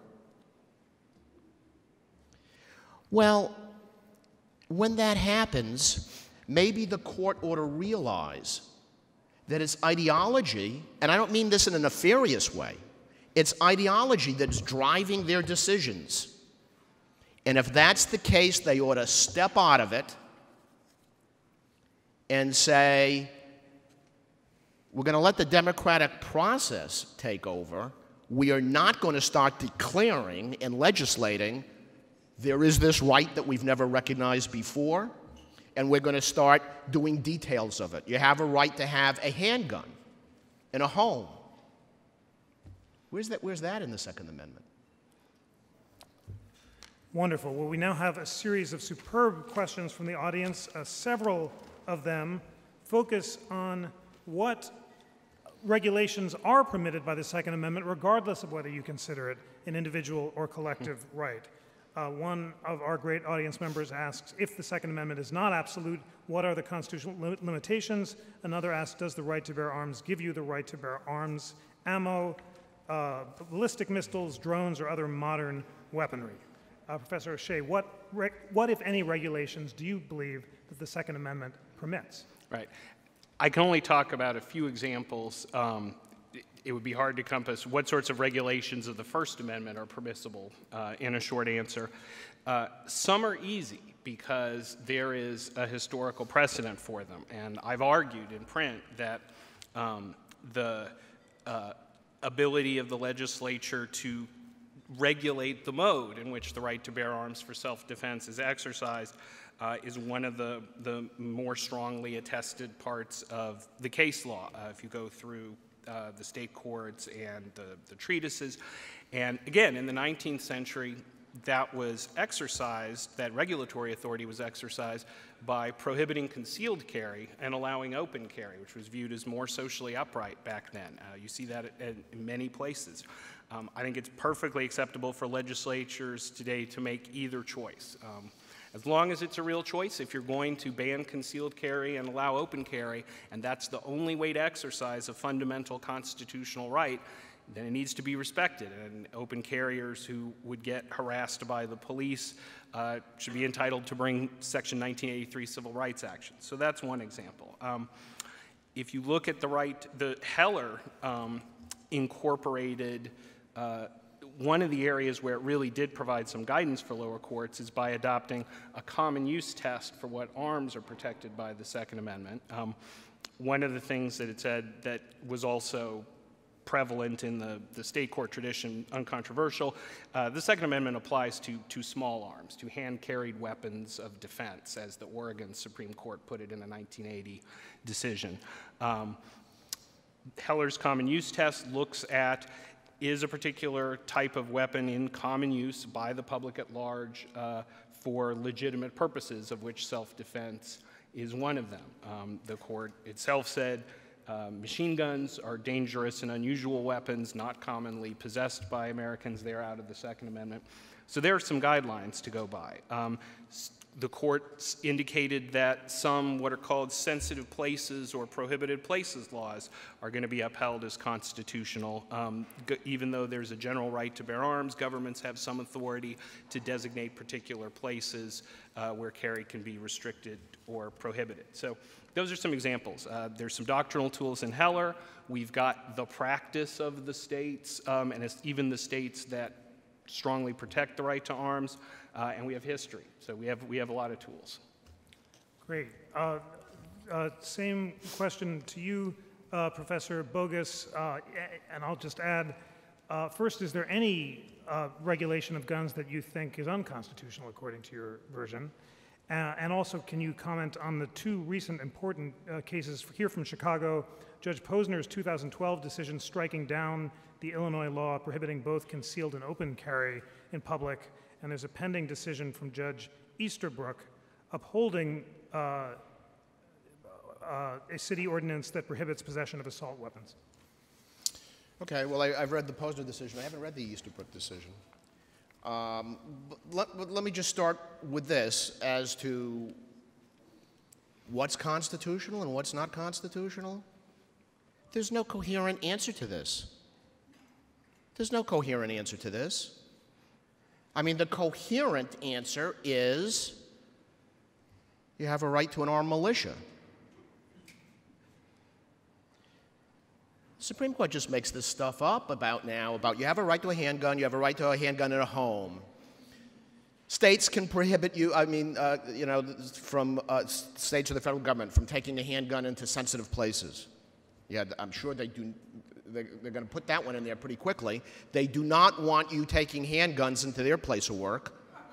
Well, when that happens, maybe the court ought to realize that it's ideology, and I don't mean this in a nefarious way, it's ideology that's driving their decisions. And if that's the case, they ought to step out of it and say, we're going to let the democratic process take over. We are not going to start declaring and legislating there is this right that we've never recognized before, and we're going to start doing details of it. You have a right to have a handgun in a home. Where's that in the Second Amendment? Wonderful. Well, we now have a series of superb questions from the audience. Several of them focus on what regulations are permitted by the Second Amendment, regardless of whether you consider it an individual or collective right. One of our great audience members asks, if the Second Amendment is not absolute, what are the constitutional limitations? Another asks, does the right to bear arms give you the right to bear arms, ammo, ballistic missiles, drones, or other modern weaponry? Professor O'Shea, what, if any, regulations do you believe that the Second Amendment permits? Right. I can only talk about a few examples. It would be hard to compass what sorts of regulations of the First Amendment are permissible in a short answer. Some are easy because there is a historical precedent for them. And I've argued in print that the ability of the legislature to regulate the mode in which the right to bear arms for self-defense is exercised is one of the more strongly attested parts of the case law. If you go through the state courts and the treatises. And again, in the 19th century, that was exercised, that regulatory authority was exercised by prohibiting concealed carry and allowing open carry, which was viewed as more socially upright back then. You see that in many places. I think it's perfectly acceptable for legislatures today to make either choice. As long as it's a real choice, if you're going to ban concealed carry and allow open carry, and that's the only way to exercise a fundamental constitutional right, then it needs to be respected. And open carriers who would get harassed by the police should be entitled to bring Section 1983 civil rights action. So that's one example. If you look at the Heller incorporated one of the areas where it really did provide some guidance for lower courts is by adopting a common use test for what arms are protected by the Second Amendment. One of the things that it said that was also prevalent in the state court tradition, uncontroversial, the Second Amendment applies to small arms, to hand-carried weapons of defense, as the Oregon Supreme Court put it in a 1980 decision. Heller's common use test looks at, is a particular type of weapon in common use by the public at large for legitimate purposes, of which self-defense is one of them. The court itself said machine guns are dangerous and unusual weapons not commonly possessed by Americans. They're out of the Second Amendment. So there are some guidelines to go by. The court indicated that some what are called sensitive places or prohibited places laws are going to be upheld as constitutional. Even though there's a general right to bear arms, governments have some authority to designate particular places where carry can be restricted or prohibited. So those are some examples. There's some doctrinal tools in Heller. We've got the practice of the states, and it's even the states that strongly protect the right to arms, and we have history. So we have a lot of tools. Great. Same question to you, Professor Bogus, and I'll just add, first, is there any regulation of guns that you think is unconstitutional according to your version? And also, can you comment on the two recent important cases here from Chicago, Judge Posner's 2012 decision striking down the Illinois law prohibiting both concealed and open carry in public, and there's a pending decision from Judge Easterbrook upholding a city ordinance that prohibits possession of assault weapons. Okay, well, I've read the Posner decision. I haven't read the Easterbrook decision. Let me just start with this as to what's constitutional and what's not constitutional. There's no coherent answer to this. There's no coherent answer to this. I mean, the coherent answer is you have a right to an armed militia. The Supreme Court just makes this stuff up about you have a right to a handgun, you have a right to a handgun in a home. States can prohibit you, from states or the federal government from taking a handgun into sensitive places. Yeah, I'm sure they do. They're going to put that one in there pretty quickly. They do not want you taking handguns into their place of work.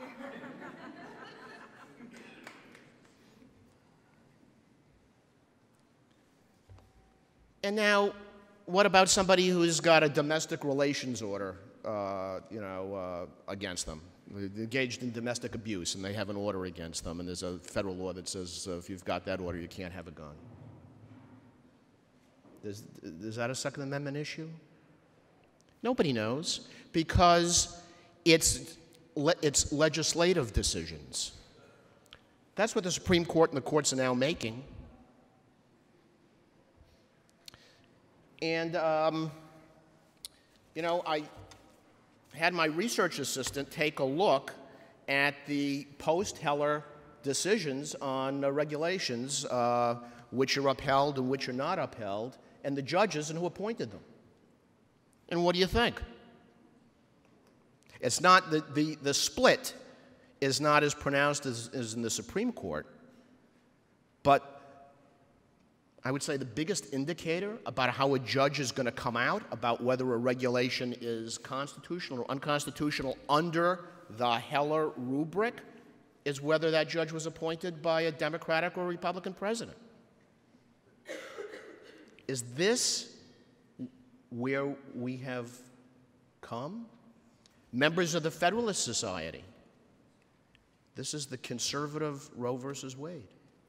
And now, what about somebody who's got a domestic relations order, against them? They're engaged in domestic abuse, and they have an order against them, and there's a federal law that says if you've got that order, you can't have a gun. Is that a Second Amendment issue? Nobody knows, because it's legislative decisions. That's what the Supreme Court and the courts are now making. And, I had my research assistant take a look at the post-Heller decisions on regulations, which are upheld and which are not upheld, and the judges and who appointed them. And what do you think? It's not, the split is not as pronounced as in the Supreme Court, but I would say the biggest indicator about how a judge is going to come out about whether a regulation is constitutional or unconstitutional under the Heller rubric is whether that judge was appointed by a Democratic or Republican president. Is this where we have come? Members of the Federalist Society, this is the conservative Roe versus Wade.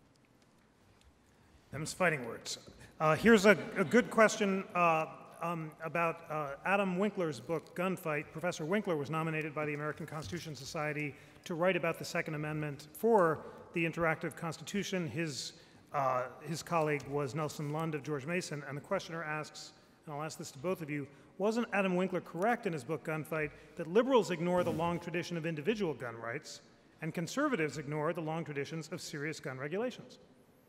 Them's fighting words. Here's a good question about Adam Winkler's book, Gunfight. Professor Winkler was nominated by the American Constitution Society to write about the Second Amendment for the Interactive Constitution. His colleague was Nelson Lund of George Mason, and the questioner asks, and I'll ask this to both of you, wasn't Adam Winkler correct in his book, Gunfight, that liberals ignore the long tradition of individual gun rights, and conservatives ignore the long traditions of serious gun regulations?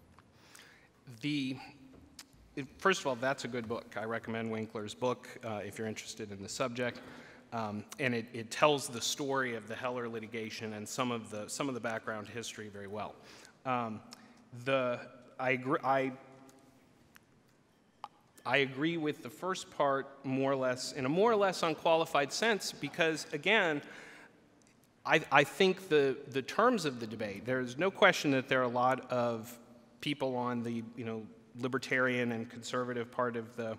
First of all, that's a good book. I recommend Winkler's book if you're interested in the subject. And it tells the story of the Heller litigation and some of the background history very well. I agree with the first part more or less, in a more or less unqualified sense, because again, I think the terms of the debate, there's no question that there are a lot of people on the libertarian and conservative part of the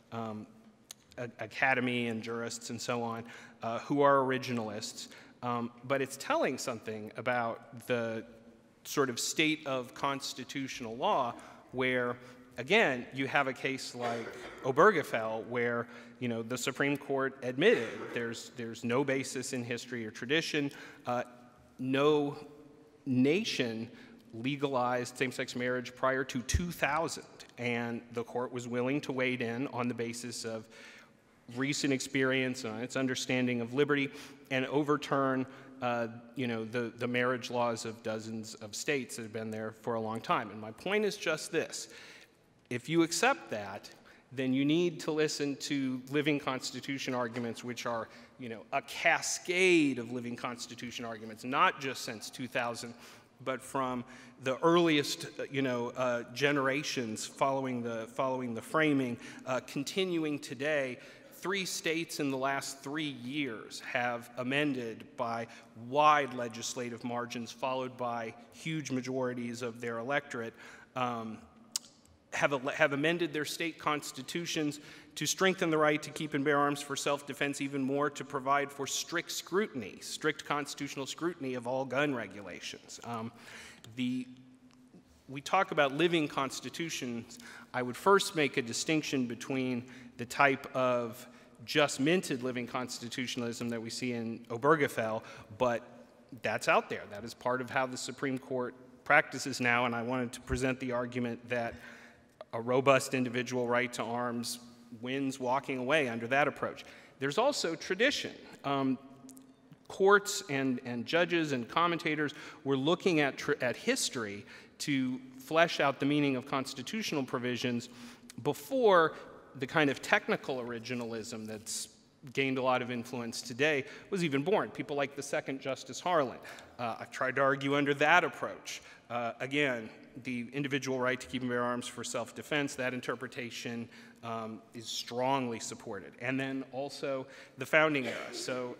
academy and jurists and so on who are originalists, but it's telling something about the sort of state of constitutional law where, again, you have a case like Obergefell where the Supreme Court admitted there's no basis in history or tradition, no nation legalized same-sex marriage prior to 2000, and the court was willing to wade in on the basis of recent experience and its understanding of liberty and overturn the marriage laws of dozens of states that have been there for a long time. And my point is just this. If you accept that, then you need to listen to living Constitution arguments, which are a cascade of living Constitution arguments, not just since 2000, but from the earliest, generations following the framing, continuing today. 3 states in the last 3 years have amended by wide legislative margins, followed by huge majorities of their electorate, have amended their state constitutions to strengthen the right to keep and bear arms for self-defense even more, to provide for strict scrutiny, strict constitutional scrutiny of all gun regulations. We talk about living constitutions. I would first make a distinction between the type of just minted living constitutionalism that we see in Obergefell, but that's out there. That is part of how the Supreme Court practices now, and I wanted to present the argument that a robust individual right to arms wins walking away under that approach. There's also tradition. Courts and judges and commentators were looking at history to flesh out the meaning of constitutional provisions before the kind of technical originalism that's gained a lot of influence today was even born. People like the second Justice Harlan. I've tried to argue under that approach. Again, the individual right to keep and bear arms for self-defense, that interpretation is strongly supported. And then also the founding era. So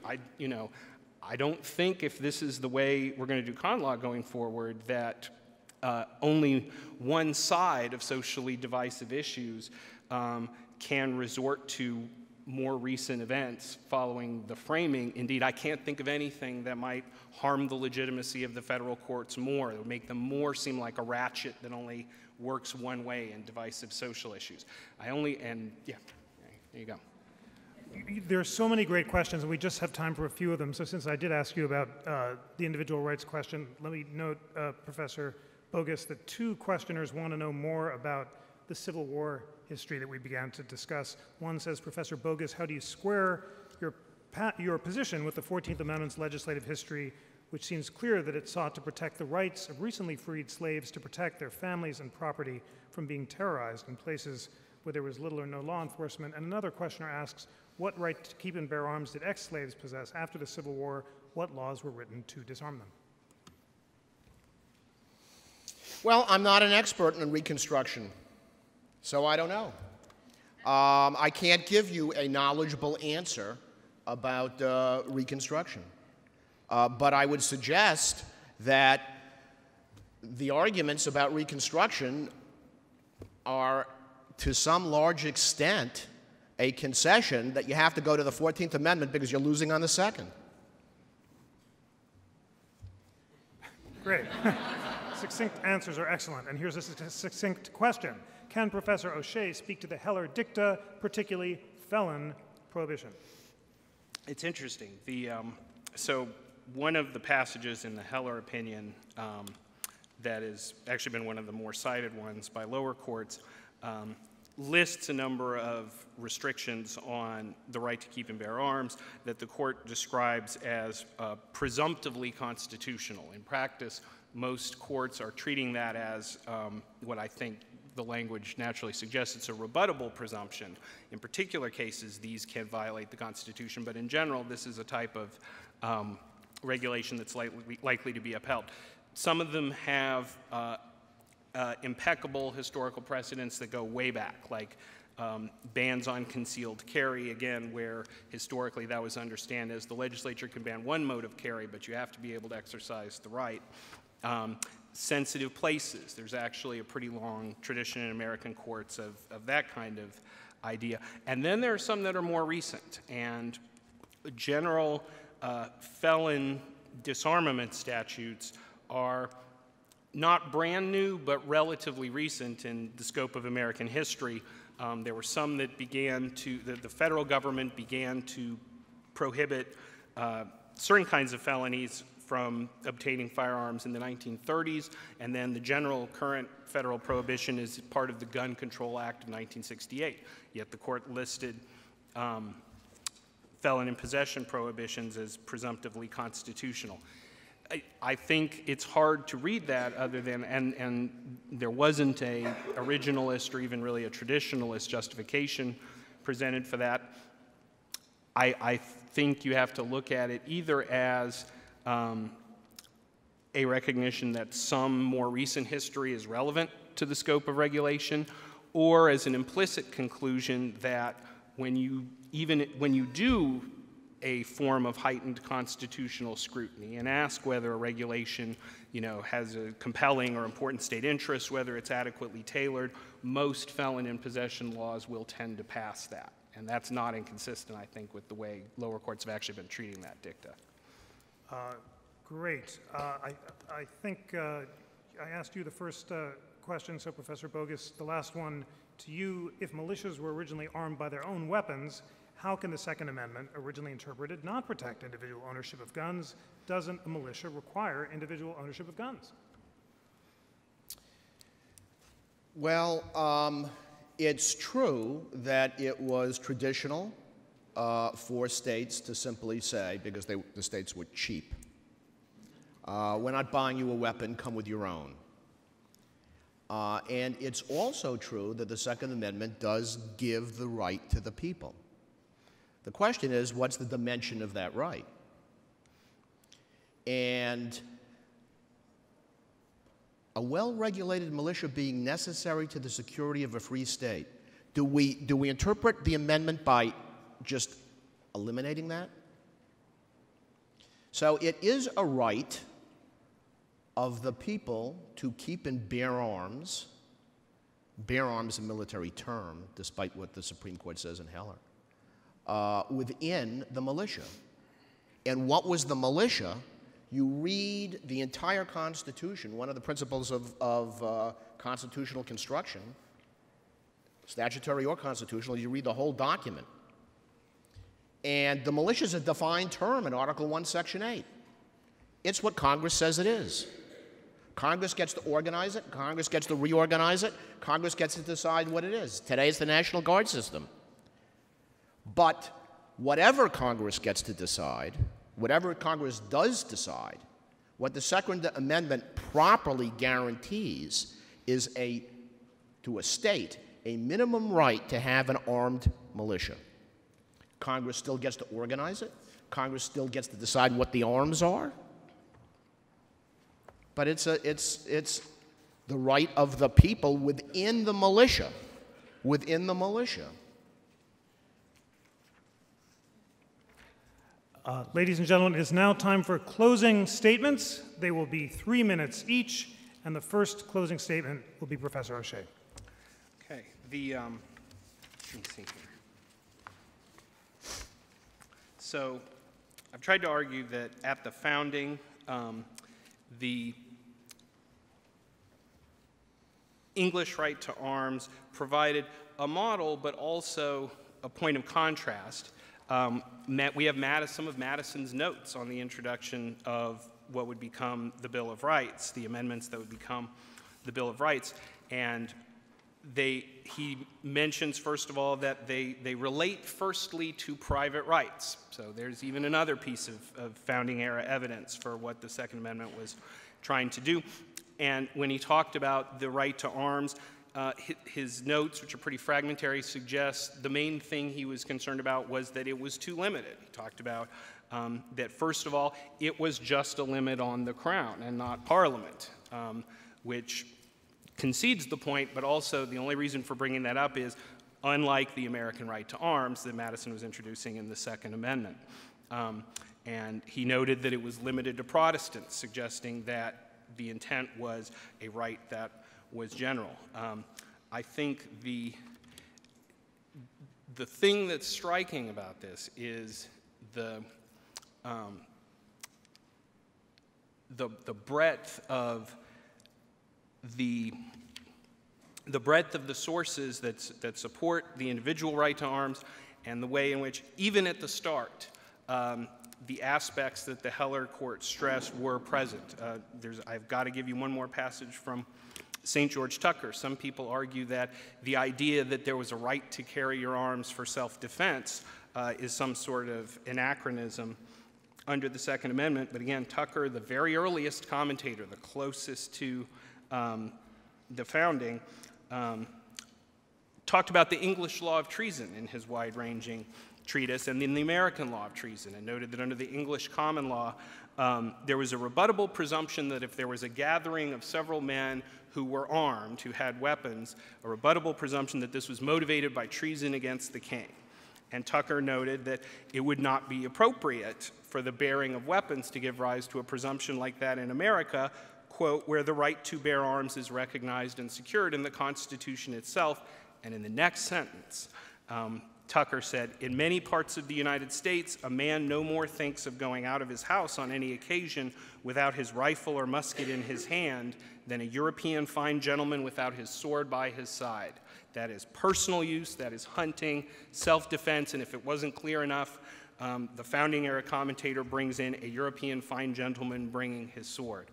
I don't think if this is the way we're going to do con law going forward that only one side of socially divisive issues can resort to more recent events following the framing. Indeed, I can't think of anything that might harm the legitimacy of the federal courts more. It would make them more seem like a ratchet that only works one way in divisive social issues. Yeah, there you go. There are so many great questions, and we just have time for a few of them. So since I did ask you about the individual rights question, let me note, Professor Bogus, that 2 questioners want to know more about the Civil War history that we began to discuss. One says, Professor Bogus, how do you square your position with the 14th Amendment's legislative history, which seems clear that it sought to protect the rights of recently freed slaves to protect their families and property from being terrorized in places where there was little or no law enforcement? And another questioner asks, what right to keep and bear arms did ex-slaves possess after the Civil War? What laws were written to disarm them? Well, I'm not an expert in Reconstruction So I don't know. I can't give you a knowledgeable answer about Reconstruction. But I would suggest that the arguments about Reconstruction are, to some large extent, a concession that you have to go to the 14th Amendment because you're losing on the second. Great. Succinct answers are excellent. And here's a succinct question. Can Professor O'Shea speak to the Heller dicta, particularly felon prohibition? It's interesting. So one of the passages in the Heller opinion that has actually been one of the more cited ones by lower courts lists a number of restrictions on the right to keep and bear arms that the court describes as presumptively constitutional. In practice, most courts are treating that as what I think the language naturally suggests. It's a rebuttable presumption. In particular cases, these can violate the Constitution, but in general, this is a type of regulation that's likely to be upheld. Some of them have impeccable historical precedents that go way back, like bans on concealed carry, again, where historically that was understood as the legislature can ban one mode of carry, but you have to be able to exercise the right. Sensitive places, there's actually a pretty long tradition in American courts of that kind of idea. And then there are some that are more recent, and general felon disarmament statutes are not brand new, but relatively recent in the scope of American history. There were some that the federal government began to prohibit certain kinds of felonies from obtaining firearms in the 1930s, and then the general current federal prohibition is part of the Gun Control Act of 1968. Yet the court listed felon in possession prohibitions as presumptively constitutional. I think it's hard to read that other than, and there wasn't a originalist or even really a traditionalist justification presented for that. I think you have to look at it either as a recognition that some more recent history is relevant to the scope of regulation, or as an implicit conclusion that when you do a form of heightened constitutional scrutiny and ask whether a regulation, has a compelling or important state interest, whether it's adequately tailored, most felon in possession laws will tend to pass that. And that's not inconsistent, I think, with the way lower courts have actually been treating that dicta. Great. I think I asked you the first question, so Professor Bogus, the last one to you. If militias were originally armed by their own weapons, how can the Second Amendment, originally interpreted, not protect individual ownership of guns? Doesn't a militia require individual ownership of guns? Well, it's true that it was traditional for states to simply say, because the states were cheap, we're not buying you a weapon, come with your own. And it's also true that the Second Amendment does give the right to the people. The question is, what's the dimension of that right? And a well-regulated militia being necessary to the security of a free state, do we interpret the amendment by just eliminating that? So it is a right of the people to keep and bear arms. Bear arms is a military term, despite what the Supreme Court says in Heller. Within the militia. And what was the militia? You read the entire Constitution, one of the principles of constitutional construction, statutory or constitutional, you read the whole document. And the militia is a defined term in Article 1, Section 8. It's what Congress says it is. Congress gets to organize it, Congress gets to reorganize it, Congress gets to decide what it is. Today it's the National Guard system. But whatever Congress gets to decide, whatever Congress does decide, what the Second Amendment properly guarantees is to a state, a minimum right to have an armed militia. Congress still gets to organize it. Congress still gets to decide what the arms are. But it's the right of the people within the militia within the militia. Ladies and gentlemen, it is now time for closing statements. They will be 3 minutes each, and the first closing statement will be Professor O'Shea. Okay, let me see here. So I've tried to argue that at the founding, the English right to arms provided a model, but also a point of contrast. We have some of Madison's notes on the introduction of what would become the Bill of Rights, the amendments that would become the Bill of Rights. And he mentions, first of all, that they relate firstly to private rights. So there's even another piece of founding era evidence for what the Second Amendment was trying to do. And when he talked about the right to arms, his notes, which are pretty fragmentary, suggest the main thing he was concerned about was that it was too limited. He talked about that, first of all, it was just a limit on the Crown and not Parliament, which concedes the point, but also the only reason for bringing that up is, unlike the American right to arms that Madison was introducing in the Second Amendment. And he noted that it was limited to Protestants, suggesting that the intent was a right that was general. I think the thing that's striking about this is the breadth of the sources that support the individual right to arms, and the way in which, even at the start, the aspects that the Heller court stressed were present. I've got to give you one more passage from St. George Tucker. Some people argue that the idea that there was a right to carry your arms for self-defense is some sort of anachronism under the Second Amendment. But again, Tucker, the very earliest commentator, the closest to the founding, talked about the English law of treason in his wide-ranging treatise, and in the American law of treason, and noted that under the English common law, there was a rebuttable presumption that if there was a gathering of several men who were armed, who had weapons, a rebuttable presumption that this was motivated by treason against the king. And Tucker noted that it would not be appropriate for the bearing of weapons to give rise to a presumption like that in America, quote, where the right to bear arms is recognized and secured in the Constitution itself. And in the next sentence, Tucker said, in many parts of the United States, a man no more thinks of going out of his house on any occasion without his rifle or musket in his hand than a European fine gentleman without his sword by his side. That is personal use, that is hunting, self-defense, and if it wasn't clear enough, the founding era commentator brings in a European fine gentleman bringing his sword.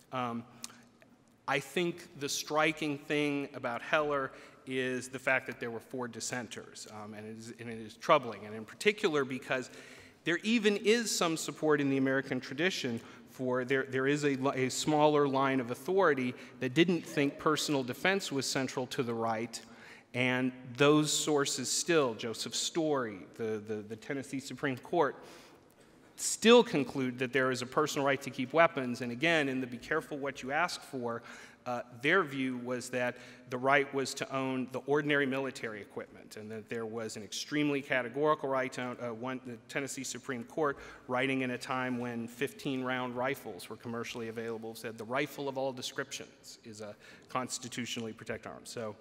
I think the striking thing about Heller is the fact that there were 4 dissenters, and it is troubling, and in particular because there even is some support in the American tradition for there is a smaller line of authority that didn't think personal defense was central to the right, and those sources still, Joseph Story, the Tennessee Supreme Court, still conclude that there is a personal right to keep weapons, and again, in the be careful what you ask for, their view was that the right was to own the ordinary military equipment, and that there was an extremely categorical right to own. The Tennessee Supreme Court, writing in a time when 15-round rifles were commercially available, said the rifle of all descriptions is a constitutionally protected arm. So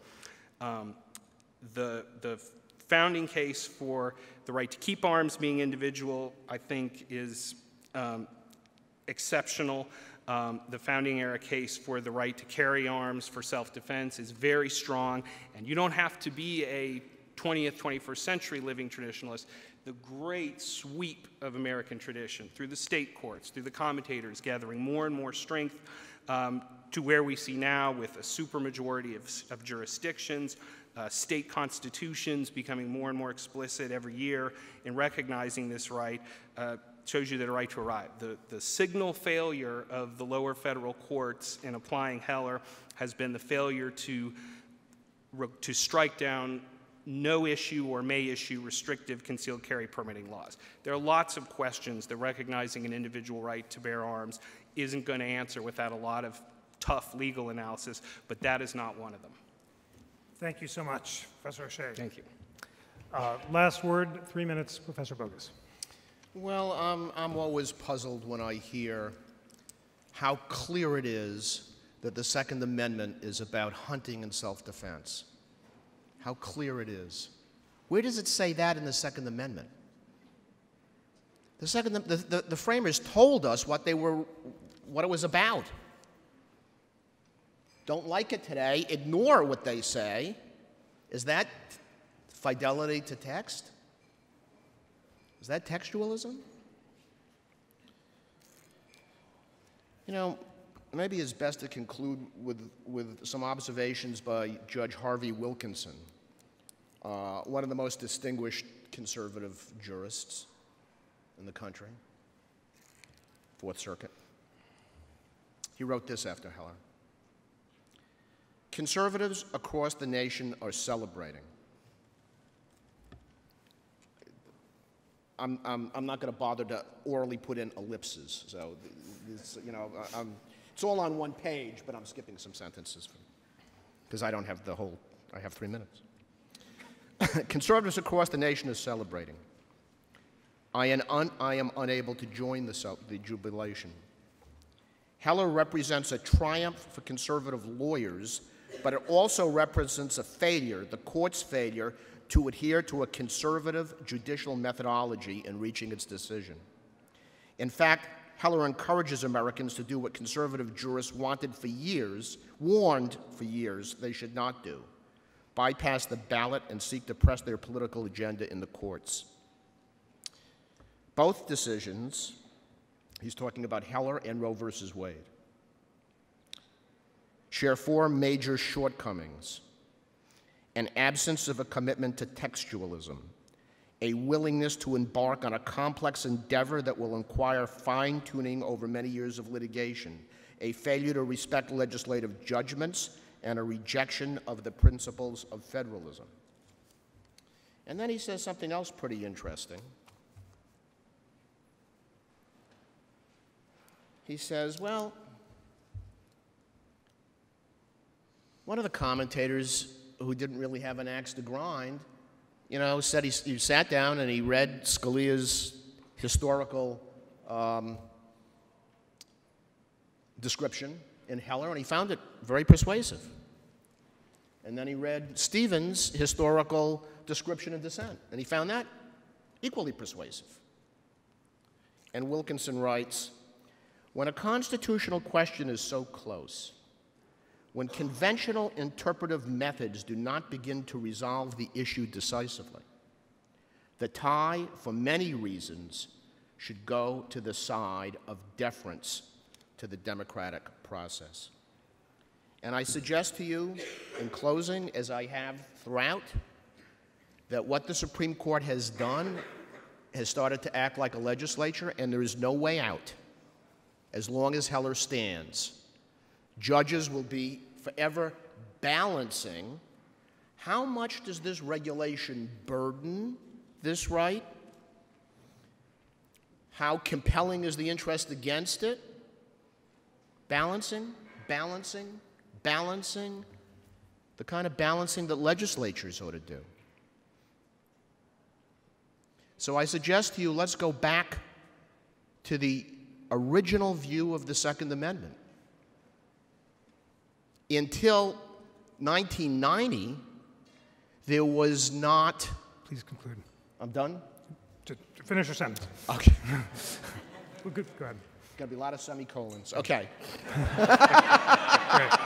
the founding case for the right to keep arms being individual, I think, is exceptional. The founding era case for the right to carry arms for self-defense is very strong, and you don't have to be a 20th, 21st century living traditionalist. The great sweep of American tradition through the state courts, through the commentators, gathering more and more strength to where we see now with a supermajority of jurisdictions, state constitutions becoming more and more explicit every year in recognizing this right, shows you that a right to arrive. The signal failure of the lower federal courts in applying Heller has been the failure to strike down no issue or may issue restrictive concealed carry permitting laws. There are lots of questions that recognizing an individual right to bear arms isn't going to answer without a lot of tough legal analysis, but that is not one of them. Thank you so much, Professor O'Shea. Thank you. Last word, 3 minutes, Professor Bogus. Well, I'm always puzzled when I hear how clear it is that the Second Amendment is about hunting and self-defense. How clear it is. Where does it say that in the Second Amendment? The framers told us what it was about. Don't like it today, ignore what they say. Is that fidelity to text? Is that textualism? You know, maybe it's best to conclude with some observations by Judge Harvey Wilkinson, one of the most distinguished conservative jurists in the country, Fourth Circuit. He wrote this after Heller. Conservatives across the nation are celebrating. I'm not going to bother to orally put in ellipses, so this, you know, it's all on one page, but I'm skipping some sentences because I don't have the whole. I have 3 minutes. Conservatives across the nation are celebrating. I am unable to join the jubilation. Heller represents a triumph for conservative lawyers, but it also represents a failure, the court's failure, to adhere to a conservative judicial methodology in reaching its decision. In fact, Heller encourages Americans to do what conservative jurists warned for years they should not do: bypass the ballot and seek to press their political agenda in the courts. Both decisions, he's talking about Heller and Roe versus Wade, share 4 major shortcomings: an absence of a commitment to textualism, a willingness to embark on a complex endeavor that will require fine-tuning over many years of litigation, a failure to respect legislative judgments, and a rejection of the principles of federalism. And then he says something else pretty interesting. He says, well, one of the commentators who didn't really have an axe to grind, you know, said he sat down and he read Scalia's historical description in Heller, and he found it very persuasive. And then he read Stevens' historical description of dissent, and he found that equally persuasive. And Wilkinson writes, when a constitutional question is so close, when conventional interpretive methods do not begin to resolve the issue decisively, the tie, for many reasons, should go to the side of deference to the democratic process. And I suggest to you, in closing, as I have throughout, that what the Supreme Court has done has started to act like a legislature, and there is no way out as long as Heller stands. Judges will be forever balancing how much does this regulation burden this right? How compelling is the interest against it? Balancing, balancing, balancing, the kind of balancing that legislatures ought to do. So I suggest to you, let's go back to the original view of the Second Amendment. Until 1990, there was not... Please conclude. I'm done? To finish your sentence. Okay. Well, good. Go ahead. Got to be a lot of semicolons. Okay. Great.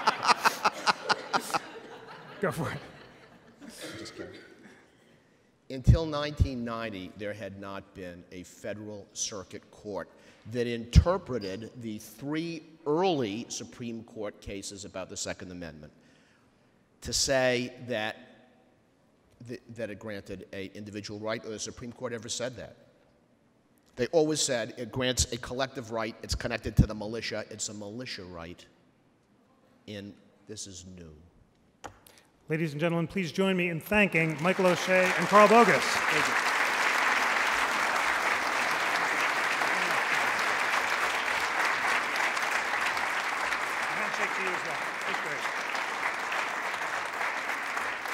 Go for it. I'm just kidding. Until 1990, there had not been a federal circuit court that interpreted the 3 early Supreme Court cases about the Second Amendment to say that it granted an individual right, or the Supreme Court ever said that. They always said it grants a collective right, it's connected to the militia, it's a militia right, and this is new. Ladies and gentlemen, please join me in thanking Michael O'Shea and Carl Bogus. Thank you. A handshake to you as well. That's great.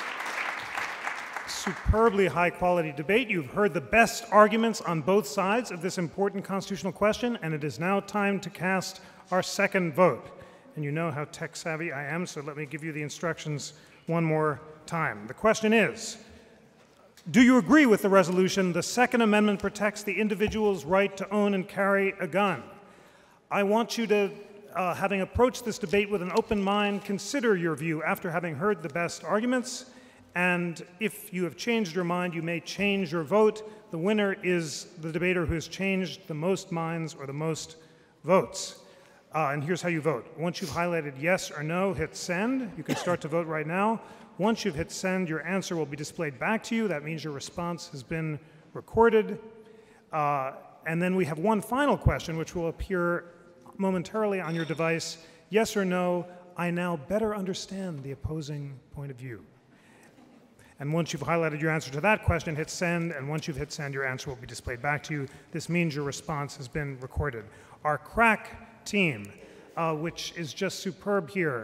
superbly high-quality debate. You've heard the best arguments on both sides of this important constitutional question, and it is now time to cast our second vote. And you know how tech-savvy I am, so let me give you the instructions one more time. The question is, do you agree with the resolution, the Second Amendment protects the individual's right to own and carry a gun? I want you to, having approached this debate with an open mind, consider your view after having heard the best arguments. And if you have changed your mind, you may change your vote. The winner is the debater who has changed the most minds or the most votes. And here's how you vote. Once you've highlighted yes or no, hit send. You can start to vote right now. Once you've hit send, your answer will be displayed back to you. That means your response has been recorded. And then we have one final question, which will appear momentarily on your device. Yes or no, I now better understand the opposing point of view. And once you've highlighted your answer to that question, hit send, and once you've hit send, your answer will be displayed back to you. This means your response has been recorded. Our crack team, which is just superb here,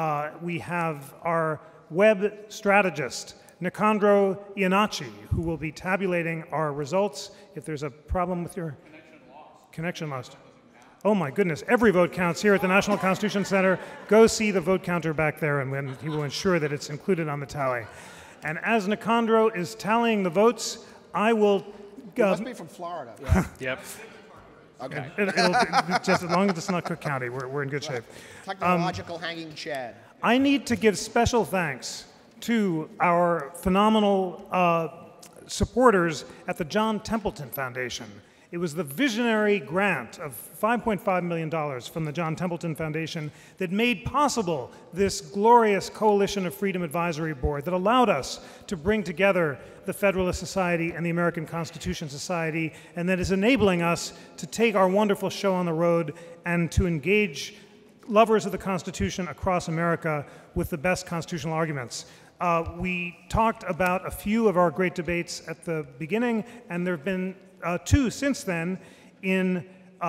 we have our web strategist, Nicandro Iannacci, who will be tabulating our results. If there's a problem with your connection lost. Oh my goodness, every vote counts here at the National Constitution Center. Go see the vote counter back there, and he will ensure that it's included on the tally. And as Nicandro is tallying the votes, I will... You must be from Florida. Yeah. Yep. Okay. It'll just as long as it's not Cook County, we're in good shape. Technological hanging chad. I need to give special thanks to our phenomenal supporters at the John Templeton Foundation. It was the visionary grant of $5.5 million from the John Templeton Foundation that made possible this glorious Coalition of Freedom Advisory Board that allowed us to bring together the Federalist Society and the American Constitution Society, and that is enabling us to take our wonderful show on the road and to engage lovers of the Constitution across America with the best constitutional arguments. We talked about a few of our great debates at the beginning, and there have been two since then. In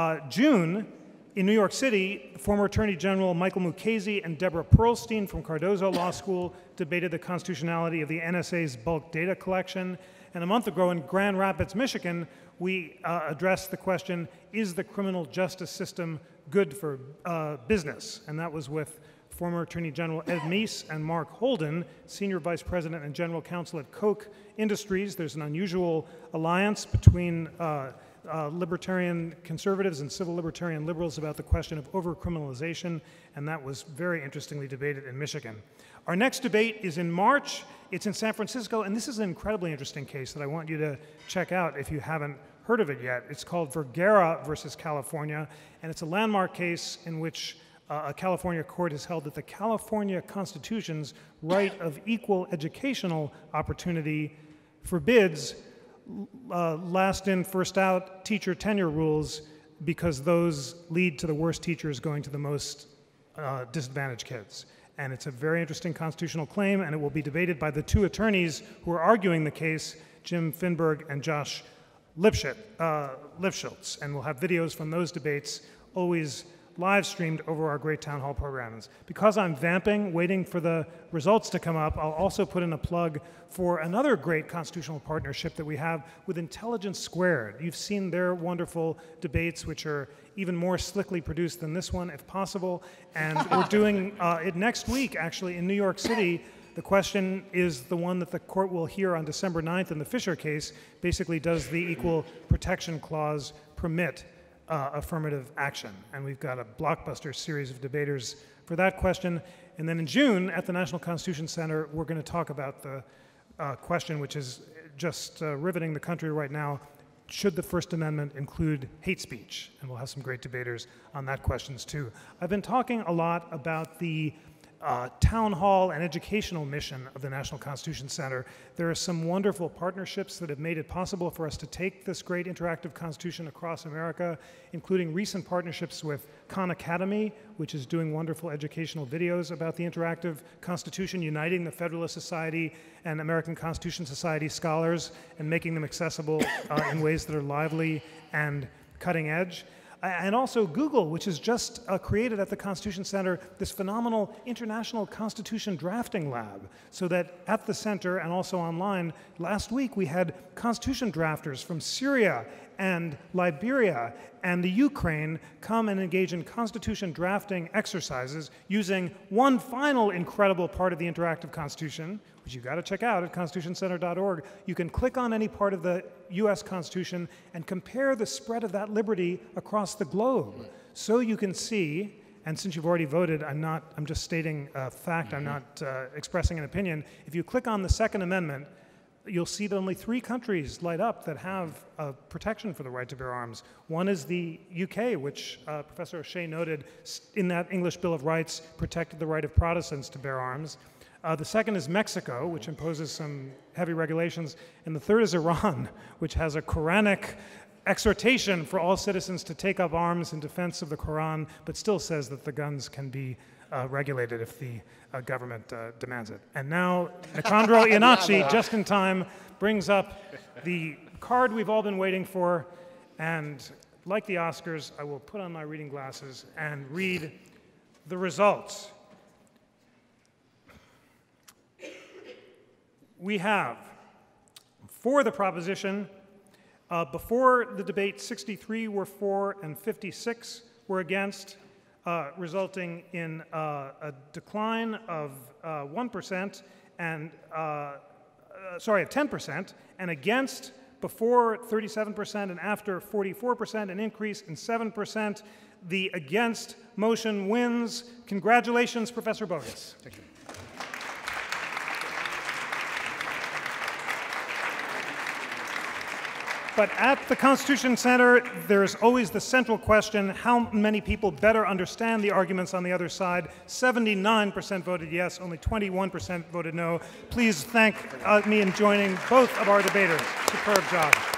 June, in New York City, former Attorney General Michael Mukasey and Deborah Pearlstein from Cardozo Law School debated the constitutionality of the NSA's bulk data collection. And a month ago in Grand Rapids, Michigan, we addressed the question, is the criminal justice system good for business? And that was with former Attorney General Ed Meese and Mark Holden, Senior Vice President and General Counsel at Koch Industries. There's an unusual alliance between libertarian conservatives and civil libertarian liberals about the question of overcriminalization, and that was very interestingly debated in Michigan. Our next debate is in March. It's in San Francisco, and this is an incredibly interesting case that I want you to check out if you haven't heard of it yet. It's called Vergara versus California, and it's a landmark case in which a California court has held that the California Constitution's right of equal educational opportunity forbids last in, first out teacher tenure rules because those lead to the worst teachers going to the most disadvantaged kids. And it's a very interesting constitutional claim, and it will be debated by the two attorneys who are arguing the case, Jim Finberg and Josh Lifschultz. And we'll have videos from those debates always live streamed over our great town hall programs. Because I'm vamping, waiting for the results to come up, I'll also put in a plug for another great constitutional partnership that we have with Intelligence Squared. You've seen their wonderful debates, which are even more slickly produced than this one, if possible. And we're doing it next week, actually, in New York City. The question is the one that the court will hear on December 9th in the Fisher case. Basically, does the Equal Protection Clause permit affirmative action? And we've got a blockbuster series of debaters for that question. And then in June at the National Constitution Center, we're going to talk about the question which is just riveting the country right now. Should the First Amendment include hate speech? And we'll have some great debaters on that questions too. I've been talking a lot about the town hall and educational mission of the National Constitution Center. There are some wonderful partnerships that have made it possible for us to take this great interactive Constitution across America, including recent partnerships with Khan Academy, which is doing wonderful educational videos about the interactive Constitution, uniting the Federalist Society and American Constitution Society scholars and making them accessible in ways that are lively and cutting edge. And also Google, which has just created at the Constitution Center this phenomenal International Constitution Drafting Lab, so that at the center and also online, last week we had Constitution drafters from Syria and Liberia and the Ukraine come and engage in Constitution drafting exercises using one final incredible part of the interactive Constitution, which you've got to check out at constitutioncenter.org. You can click on any part of the US Constitution and compare the spread of that liberty across the globe. So you can see, and since you've already voted, I'm just stating a fact, I'm not expressing an opinion. If you click on the Second Amendment, you'll see that only 3 countries light up that have protection for the right to bear arms. One is the UK, which Professor O'Shea noted in that English Bill of Rights protected the right of Protestants to bear arms. The second is Mexico, which imposes some heavy regulations. And the third is Iran, which has a Quranic exhortation for all citizens to take up arms in defense of the Quran, but still says that the guns can be regulated if the government demands it. And now Nicandro Iannacci, just in time, brings up the card we've all been waiting for. And like the Oscars, I will put on my reading glasses and read the results. We have, for the proposition, before the debate, 63 were for and 56 were against, resulting in a decline of 1% and, of 10%, and against before 37% and after 44%, an increase in 7%. The against motion wins. Congratulations, Professor Bogus. Thank you. But at the Constitution Center, there's always the central question, how many people better understand the arguments on the other side? 79% voted yes, only 21% voted no. Please thank me in joining both of our debaters. Superb job.